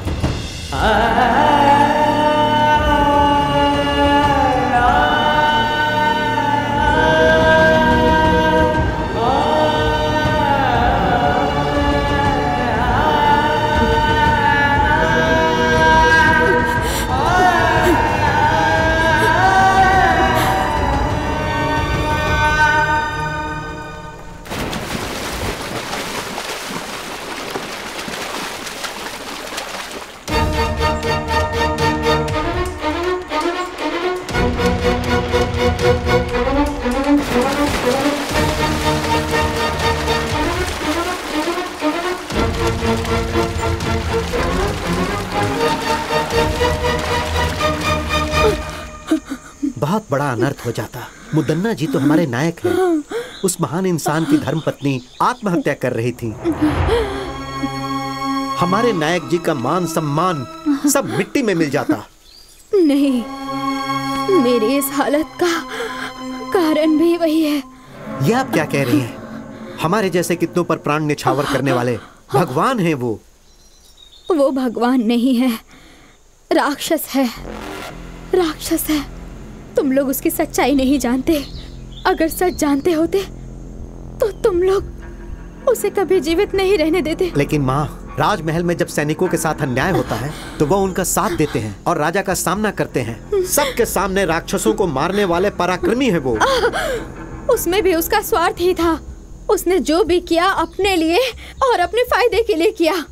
बहुत बड़ा अनर्थ हो जाता। मुदन्ना जी तो हमारे नायक हैं। उस महान इंसान की धर्मपत्नी आत्महत्या कर रही थी। हमारे नायक जी का मान सम्मान सब मिट्टी में मिल जाता। नहीं, मेरी इस हालत का कारण भी वही है। यह आप क्या कह रही हैं? हमारे जैसे कितनों पर प्राण न्यौछावर करने वाले भगवान हैं वो। वो भगवान नहीं है, राक्षस है। राक्षस है। तुम लोग उसकी सच्चाई नहीं जानते। अगर सच जानते होते तो तुम लोग उसे कभी जीवित नहीं रहने देते। लेकिन माँ, राजमहल में जब सैनिकों के साथ अन्याय होता है तो वो उनका साथ देते हैं और राजा का सामना करते हैं। सबके सामने राक्षसों को मारने वाले पराक्रमी है वो। उसमें भी उसका स्वार्थ ही था। उसने जो भी किया अपने लिए और अपने फायदे के लिए किया।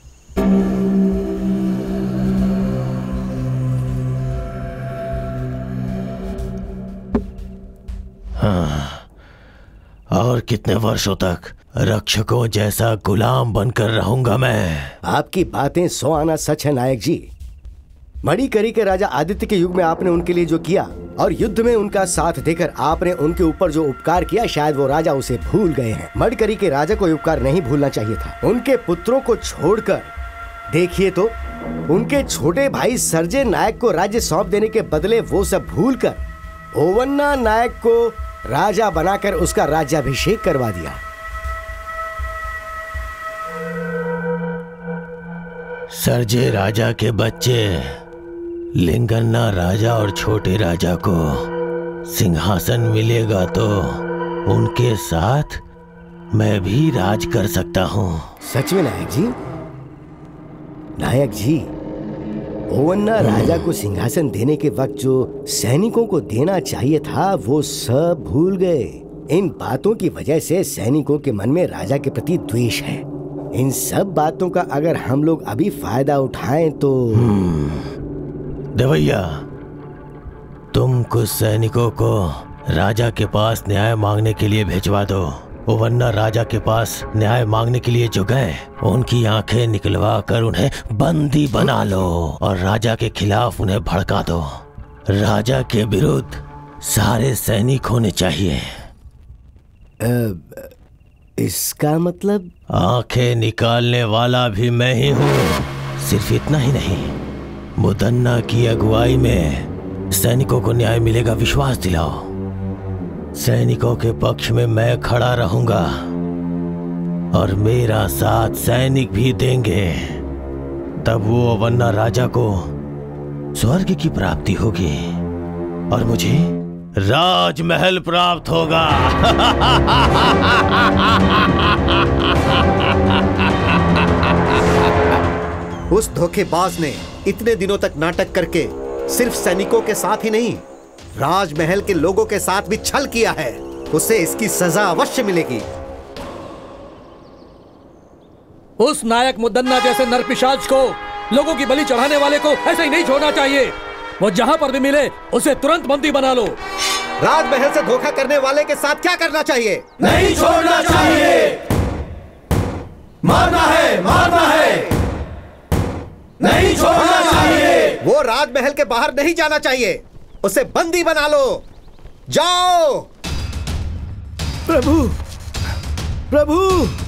और कितने वर्षों तक रक्षकों जैसा गुलाम बनकर रहूंगा मैं? आपकी बातें 100 आना सच है नायक जी। मणिकरी के राजा आदित्य के युग में आपने उनके लिए जो किया और युद्ध में उनका साथ देकर आपने उनके ऊपर जो उपकार किया, शायद वो राजा उसे भूल गए हैं। मणिकरी के राजा को उपकार नहीं भूलना चाहिए था। उनके पुत्रों को छोड़कर देखिए तो उनके छोटे भाई सर्जे नायक को राज्य सौंप देने के बदले वो सब भूलकर ओवन्ना नायक को राजा बनाकर उसका राज्याभिषेक करवा दिया। सर्जे राजा के बच्चे लिंगन्ना राजा और छोटे राजा को सिंहासन मिलेगा तो उनके साथ मैं भी राज कर सकता हूँ। सच में नायक जी? नायक जी, ओवन्ना राजा को सिंहासन देने के वक्त जो सैनिकों को देना चाहिए था वो सब भूल गए। इन बातों की वजह से सैनिकों के मन में राजा के प्रति द्वेष है। इन सब बातों का अगर हम लोग अभी फायदा उठाएं तो देवैया, तुम कुछ सैनिकों को राजा के पास न्याय मांगने के लिए भिजवा दो। ओवन्ना राजा के पास न्याय मांगने के लिए जो गए उनकी आंखें निकलवा कर उन्हें बंदी बना लो और राजा के खिलाफ उन्हें भड़का दो। राजा के विरुद्ध सारे सैनिक होने चाहिए। इसका मतलब? आंखें निकालने वाला भी मैं ही हूँ। सिर्फ इतना ही नहीं, मुदन्ना की अगुवाई में सैनिकों को न्याय मिलेगा, विश्वास दिलाओ। सैनिकों के पक्ष में मैं खड़ा रहूंगा और मेरा साथ सैनिक भी देंगे। तब वो ओवन्ना राजा को स्वर्ग की प्राप्ति होगी और मुझे राजमहल प्राप्त होगा। उस धोखेबाज ने इतने दिनों तक नाटक करके सिर्फ सैनिकों के साथ ही नहीं, राजमहल के लोगों के साथ भी छल किया है। उसे इसकी सजा अवश्य मिलेगी। उस नायक मुदन्ना जैसे नरपिशाच को, लोगों की बलि चढ़ाने वाले को ऐसे ही नहीं छोड़ना चाहिए। वो जहां पर भी मिले उसे तुरंत बंदी बना लो। राजमहल से धोखा करने वाले के साथ क्या करना चाहिए? नहीं छोड़ना चाहिए। मारना है, मारना है। नहीं छोड़ना चाहिए। वो राजमहल के बाहर नहीं जाना चाहिए। उसे बंदी बना लो। जाओ। प्रभु, प्रभु,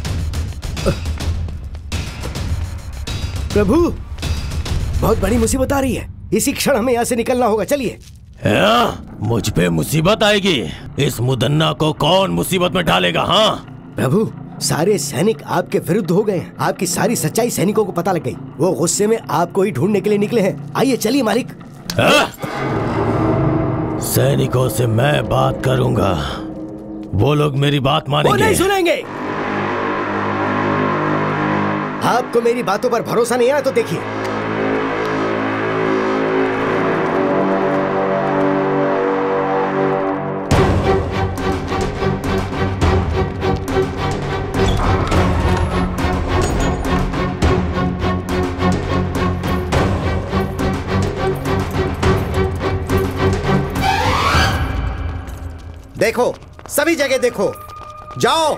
प्रभु, बहुत बड़ी मुसीबत आ रही है। इसी क्षण हमें यहाँ से निकलना होगा। चलिए। मुझ पे मुसीबत आएगी? इस मुदन्ना को कौन मुसीबत में डालेगा? हाँ प्रभु, सारे सैनिक आपके विरुद्ध हो गए हैं। आपकी सारी सच्चाई सैनिकों को पता लग गई। वो गुस्से में आपको ही ढूंढने के लिए निकले हैं। आइए चलिए मालिक। सैनिकों से मैं बात करूंगा, वो लोग मेरी बात मानेंगे। वो नहीं सुनेंगे। आपको मेरी बातों पर भरोसा नहीं आया तो देखिए। देखो, सभी जगह देखो। जाओ।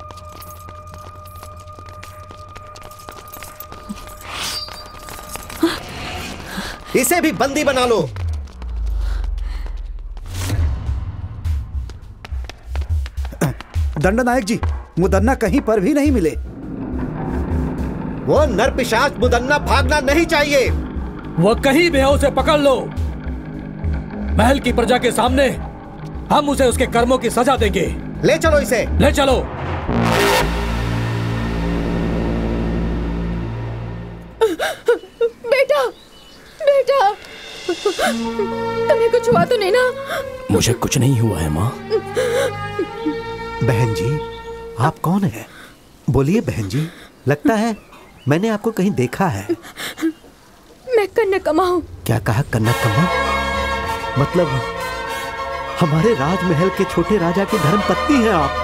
इसे भी बंदी बना लो। दंडनायक जी, मुदन्ना कहीं पर भी नहीं मिले। वो नरपिशाच मुदन्ना भागना नहीं चाहिए। वो कहीं भी है, उसे पकड़ लो। महल की प्रजा के सामने हम उसे उसके कर्मों की सजा देंगे। ले चलो इसे। ले चलो। बेटा, बेटा, तुम्हें कुछ हुआ तो नहीं ना? मुझे कुछ नहीं हुआ है माँ। बहन जी, आप कौन है? बोलिए बहन जी। लगता है मैंने आपको कहीं देखा है। मैं कन्नकम्मा हूँ। क्या कहा? कन्नकम्मा? मतलब हमारे राजमहल के छोटे राजा की धर्मपत्नी हैं आप?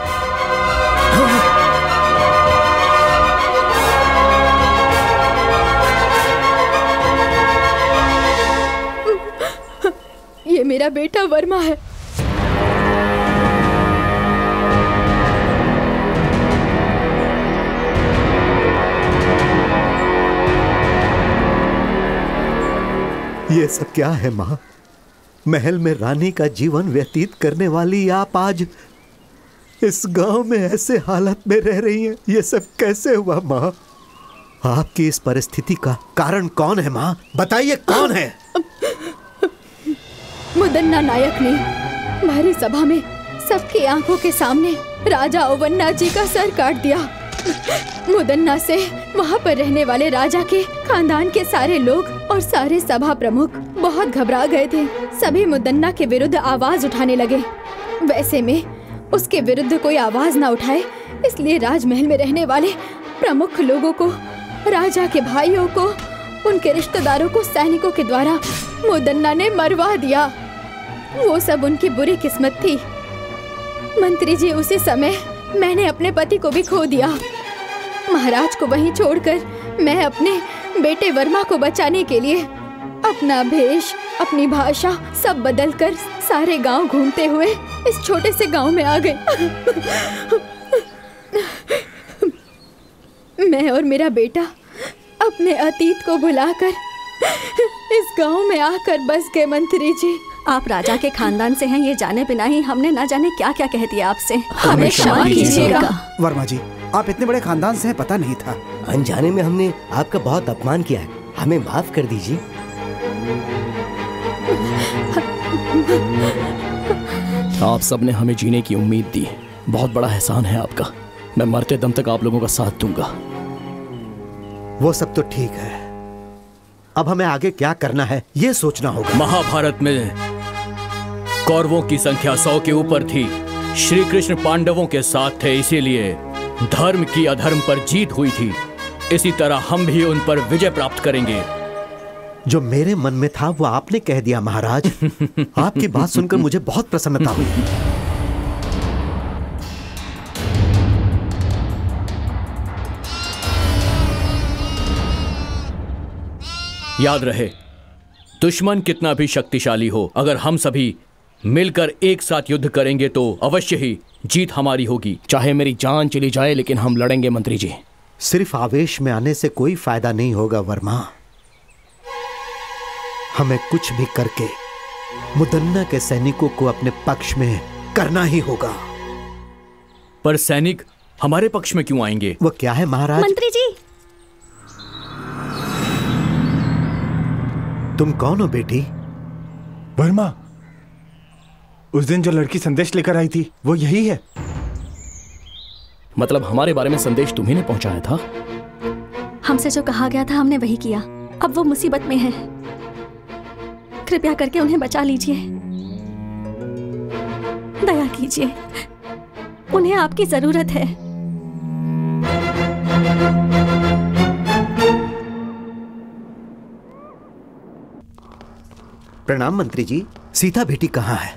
ये मेरा बेटा वर्मा है। ये सब क्या है माँ? महल में रानी का जीवन व्यतीत करने वाली आप आज इस गांव में ऐसे हालत में रह रही हैं। ये सब कैसे हुआ माँ? आपकी इस परिस्थिति का कारण कौन है माँ? बताइए कौन है? मुदन्ना नायक ने भारी सभा में सबकी आंखों के सामने राजा ओवन्ना जी का सर काट दिया। मुदन्ना से वहाँ पर रहने वाले राजा के खानदान के सारे लोग और सारे सभा प्रमुख बहुत घबरा गए थे। सभी मुदन्ना के विरुद्ध आवाज उठाने लगे। वैसे में उसके विरुद्ध कोई आवाज ना उठाए, इसलिए राजमहल में रहने वाले प्रमुख लोगों को, राजा के भाइयों को, उनके रिश्तेदारों को सैनिकों के द्वारा मुदन्ना ने मरवा दिया। वो सब उनकी बुरी किस्मत थी। मंत्री जी, उसी समय मैंने अपने पति को भी खो दिया। महाराज को वहीं छोड़कर मैं अपने बेटे वर्मा को बचाने के लिए अपना भेष, अपनी भाषा सब बदलकर सारे गांव घूमते हुए इस छोटे से गांव में आ गए। मैं और मेरा बेटा अपने अतीत को भुलाकर इस गांव में आकर बस गए। मंत्री जी, आप राजा के खानदान से हैं ये जाने बिना ही हमने न जाने क्या क्या कह दिया आपसे। हमें क्षमा कीजिएगा। वर्मा जी, आप इतने बड़े खानदान से हैं पता नहीं था। अनजाने में हमने आपका बहुत अपमान किया है, हमें माफ कर दीजिए। आप सबने हमें जीने की उम्मीद दी, बहुत बड़ा एहसान है आपका। मैं मरते दम तक आप लोगों का साथ दूंगा। वो सब तो ठीक है, अब हमें आगे क्या करना है ये सोचना होगा। महाभारत में कौरवों की संख्या 100 के ऊपर थी। श्री कृष्ण पांडवों के साथ थे, इसीलिए धर्म की अधर्म पर जीत हुई थी। इसी तरह हम भी उन पर विजय प्राप्त करेंगे। जो मेरे मन में था वो आपने कह दिया महाराज। आपकी बात सुनकर मुझे बहुत प्रसन्नता हुई। याद रहे, दुश्मन कितना भी शक्तिशाली हो, अगर हम सभी मिलकर एक साथ युद्ध करेंगे तो अवश्य ही जीत हमारी होगी। चाहे मेरी जान चली जाए लेकिन हम लड़ेंगे मंत्री जी। सिर्फ आवेश में आने से कोई फायदा नहीं होगा वर्मा। हमें कुछ भी करके मुदन्ना के सैनिकों को अपने पक्ष में करना ही होगा। पर सैनिक हमारे पक्ष में क्यों आएंगे? वो क्या है महाराज? मंत्री जी, तुम कौन हो बेटी? वर्मा, उस दिन जो लड़की संदेश लेकर आई थी वो यही है। मतलब हमारे बारे में संदेश तुम्ही ने पहुंचाया था? हमसे जो कहा गया था हमने वही किया। अब वो मुसीबत में है, कृपया करके उन्हें बचा लीजिए। दया कीजिए, उन्हें आपकी जरूरत है। प्रणाम मंत्री जी। सीता बेटी कहाँ है?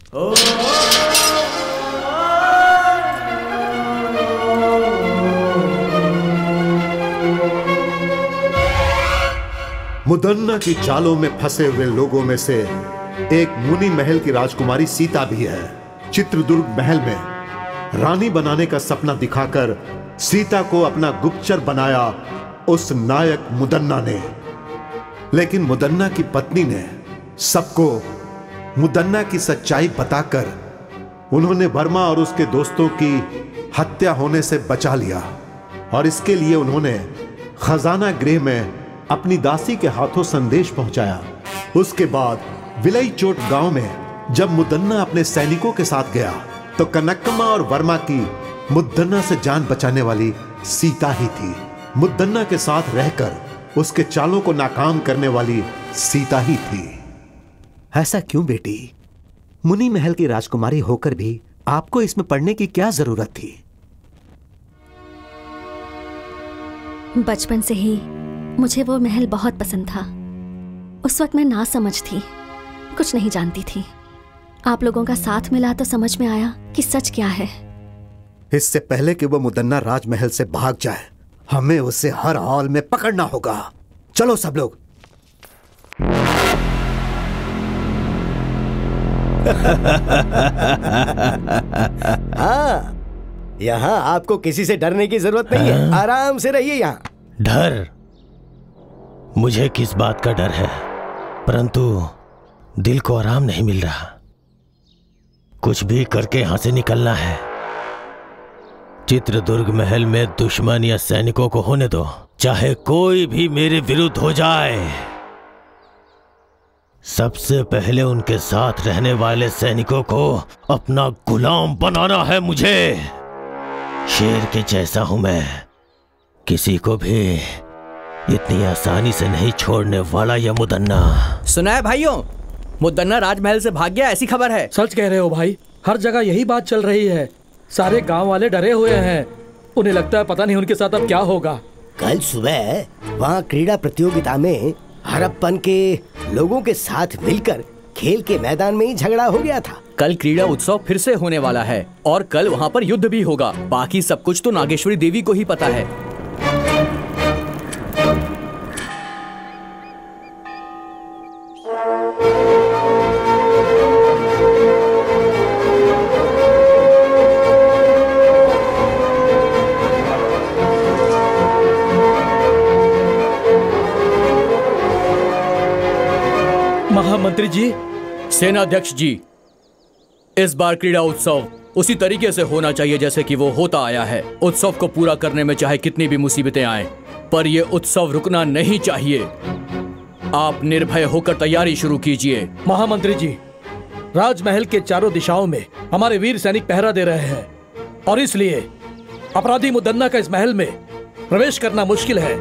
मुदन्ना की चालों में फंसे हुए लोगों में से एक मुनि महल की राजकुमारी सीता भी है। चित्रदुर्ग महल में रानी बनाने का सपना दिखाकर सीता को अपना गुप्तचर बनाया उस नायक मुदन्ना ने। लेकिन मुदन्ना की पत्नी ने सबको मुदन्ना की सच्चाई बताकर उन्होंने वर्मा और उसके दोस्तों की हत्या होने से बचा लिया। और इसके लिए उन्होंने खजाना गृह में अपनी दासी के हाथों संदेश पहुंचाया। उसके बाद विलई चोट गांव में जब मुदन्ना अपने सैनिकों के साथ गया तो कनकम्मा और वर्मा की मुदन्ना से जान बचाने वाली सीता ही थी। मुदन्ना के साथ रहकर उसके चालों को नाकाम करने वाली सीता ही थी। ऐसा क्यों बेटी? मुनि महल की राजकुमारी होकर भी आपको इसमें पढ़ने की क्या जरूरत थी? बचपन से ही मुझे वो महल बहुत पसंद था। उस वक्त मैं ना समझ थी, कुछ नहीं जानती थी। आप लोगों का साथ मिला तो समझ में आया कि सच क्या है। इससे पहले कि वो मुदन्ना राजमहल से भाग जाए, हमें उसे हर हाल में पकड़ना होगा। चलो सब लोग। हाँ, यहाँ आपको किसी से डरने की जरूरत नहीं है। आराम से रहिए यहाँ। डर? मुझे किस बात का डर है, परंतु दिल को आराम नहीं मिल रहा। कुछ भी करके यहां से निकलना है। चित्रदुर्ग महल में दुश्मन या सैनिकों को होने दो, चाहे कोई भी मेरे विरुद्ध हो जाए। सबसे पहले उनके साथ रहने वाले सैनिकों को अपना गुलाम बनाना है मुझे। शेर के जैसा हूं मैं, किसी को भी इतनी आसानी से नहीं छोड़ने वाला यह मुदन्ना। सुना है भाइयों, मुदन्ना राजमहल से भाग गया, ऐसी खबर है। सच कह रहे हो भाई, हर जगह यही बात चल रही है। सारे गांव वाले डरे हुए हैं, उन्हें लगता है पता नहीं उनके साथ अब क्या होगा। कल सुबह वहाँ क्रीड़ा प्रतियोगिता में हड़प्पन के लोगों के साथ मिलकर खेल के मैदान में ही झगड़ा हो गया था। कल क्रीड़ा उत्सव फिर से होने वाला है और कल वहाँ पर युद्ध भी होगा। बाकी सब कुछ तो नागेश्वरी देवी को ही पता है। महामंत्री जी, सेनाध्यक्ष जी, इस बार क्रीड़ा उत्सव उसी तरीके से होना चाहिए जैसे कि वो होता आया है। उत्सव को पूरा करने में चाहे कितनी भी मुसीबतें आएं, पर यह उत्सव रुकना नहीं चाहिए। आप निर्भय होकर तैयारी शुरू कीजिए। महामंत्री जी, राजमहल के चारों दिशाओं में हमारे वीर सैनिक पहरा दे रहे हैं और इसलिए अपराधी मुदन्ना का इस महल में प्रवेश करना मुश्किल है।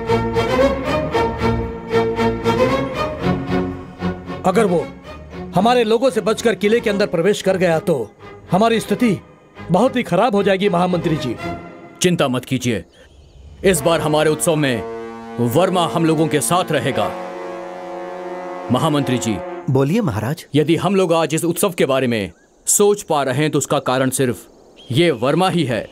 अगर वो हमारे लोगों से बचकर किले के अंदर प्रवेश कर गया तो हमारी स्थिति बहुत ही खराब हो जाएगी। महामंत्री जी, चिंता मत कीजिए, इस बार हमारे उत्सव में वर्मा हम लोगों के साथ रहेगा। महामंत्री जी, बोलिए महाराज। यदि हम लोग आज इस उत्सव के बारे में सोच पा रहे हैं तो उसका कारण सिर्फ ये वर्मा ही है।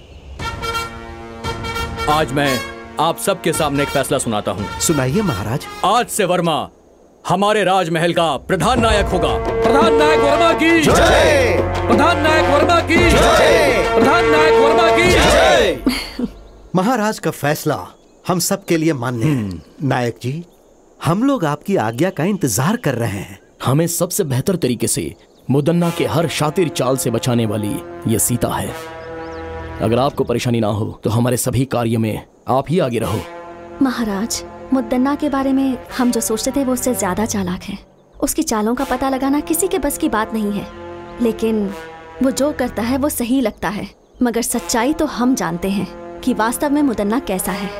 आज मैं आप सबके सामने एक फैसला सुनाता हूँ। सुनाइए महाराज। आज से वर्मा हमारे राजमहल का प्रधान नायक होगा। प्रधान नायक वर्मा की जय। प्रधान नायक वर्मा की जय। प्रधान नायक वर्मा की जय। महाराज का फैसला हम सब के लिए मान्य है। नायक जी, हम लोग आपकी आज्ञा का इंतजार कर रहे हैं। हमें सबसे बेहतर तरीके से मुदन्ना के हर शातिर चाल से बचाने वाली ये सीता है। अगर आपको परेशानी ना हो तो हमारे सभी कार्य में आप ही आगे रहो। महाराज, मुदन्ना के बारे में हम जो सोचते थे वो उससे ज्यादा चालाक है। उसकी चालों का पता लगाना किसी के बस की बात नहीं है, लेकिन वो जो करता है वो सही लगता है। मगर सच्चाई तो हम जानते हैं कि वास्तव में मुदन्ना कैसा है।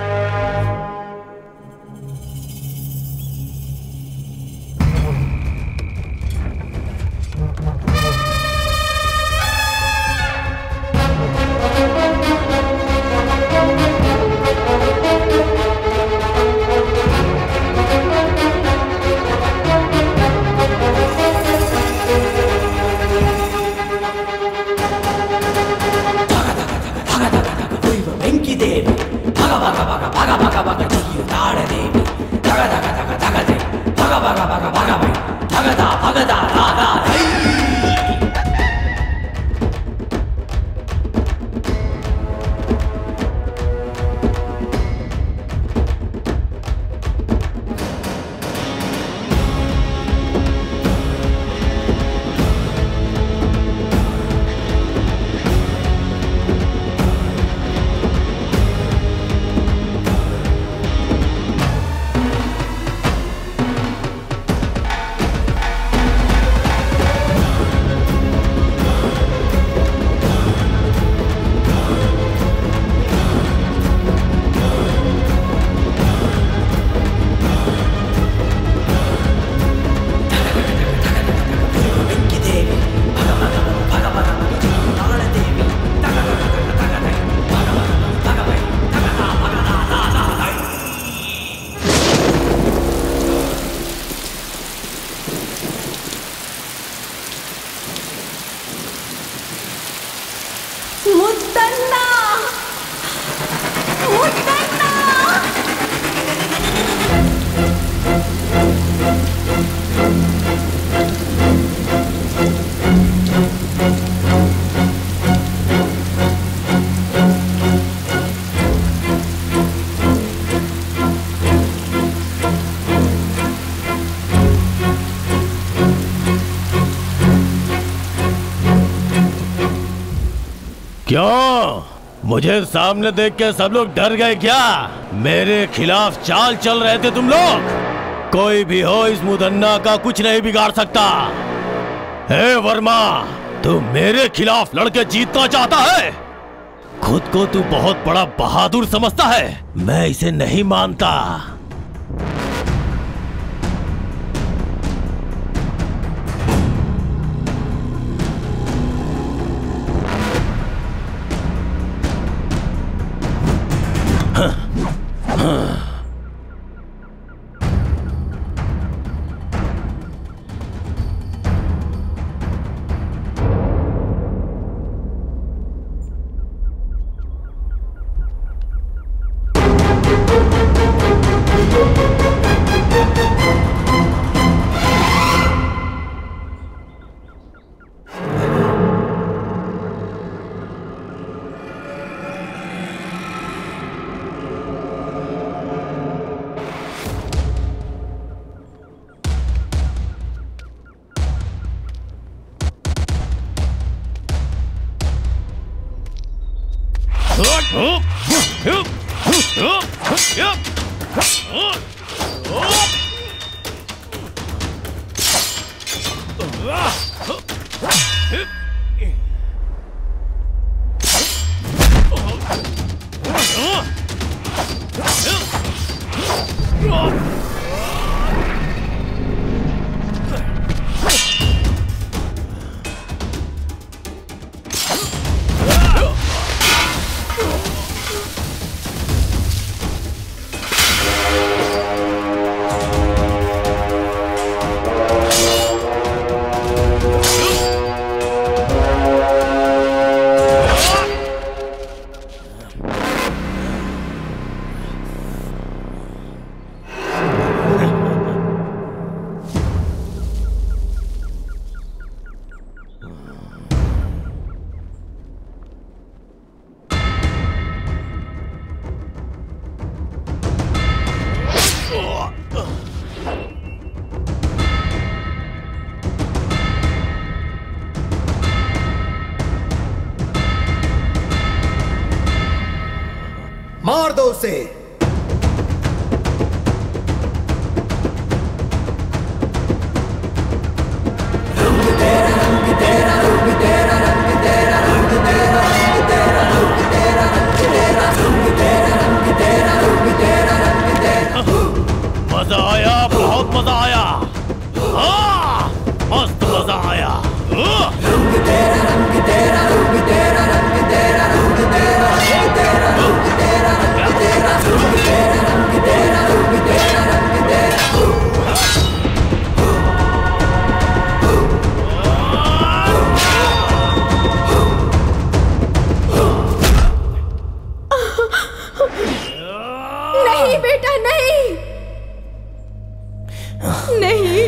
क्यों? मुझे सामने देख के सब लोग डर गए क्या? मेरे खिलाफ चाल चल रहे थे तुम लोग? कोई भी हो, इस मुदन्ना का कुछ नहीं बिगाड़ सकता। हे वर्मा, तू मेरे खिलाफ लड़के जीतना चाहता है? खुद को तू बहुत बड़ा बहादुर समझता है, मैं इसे नहीं मानता। मार दो उसे। मजा आया, बहुत मजा आया। हाँ, मस्त मजा आया। नहीं बेटा, नहीं नहीं।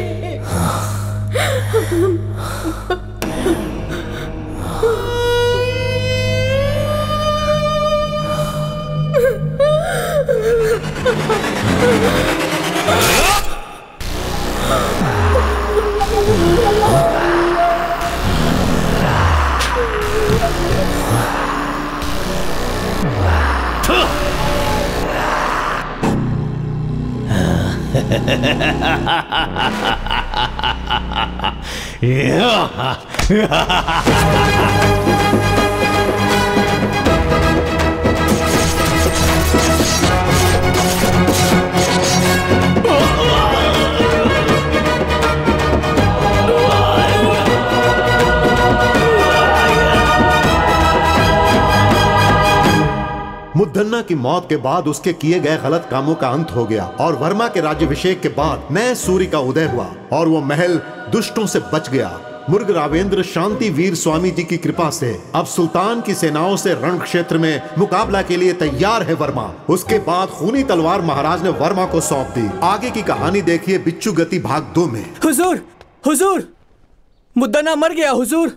मुद्दन्ना की मौत के बाद उसके किए गए गलत कामों का अंत हो गया और वर्मा के राज्याभिषेक के बाद नए सूर्य का उदय हुआ और वो महल दुष्टों से बच गया। मुर्ग रावेंद्र शांति वीर स्वामी जी की कृपा से अब सुल्तान की सेनाओं से रण क्षेत्र में मुकाबला के लिए तैयार है वर्मा। उसके बाद खूनी तलवार महाराज ने वर्मा को सौंप दी। आगे की कहानी देखिए बिच्छू गति भाग 2 में। हुजूर, हुजूर, मुद्दन्ना मर गया हुजूर।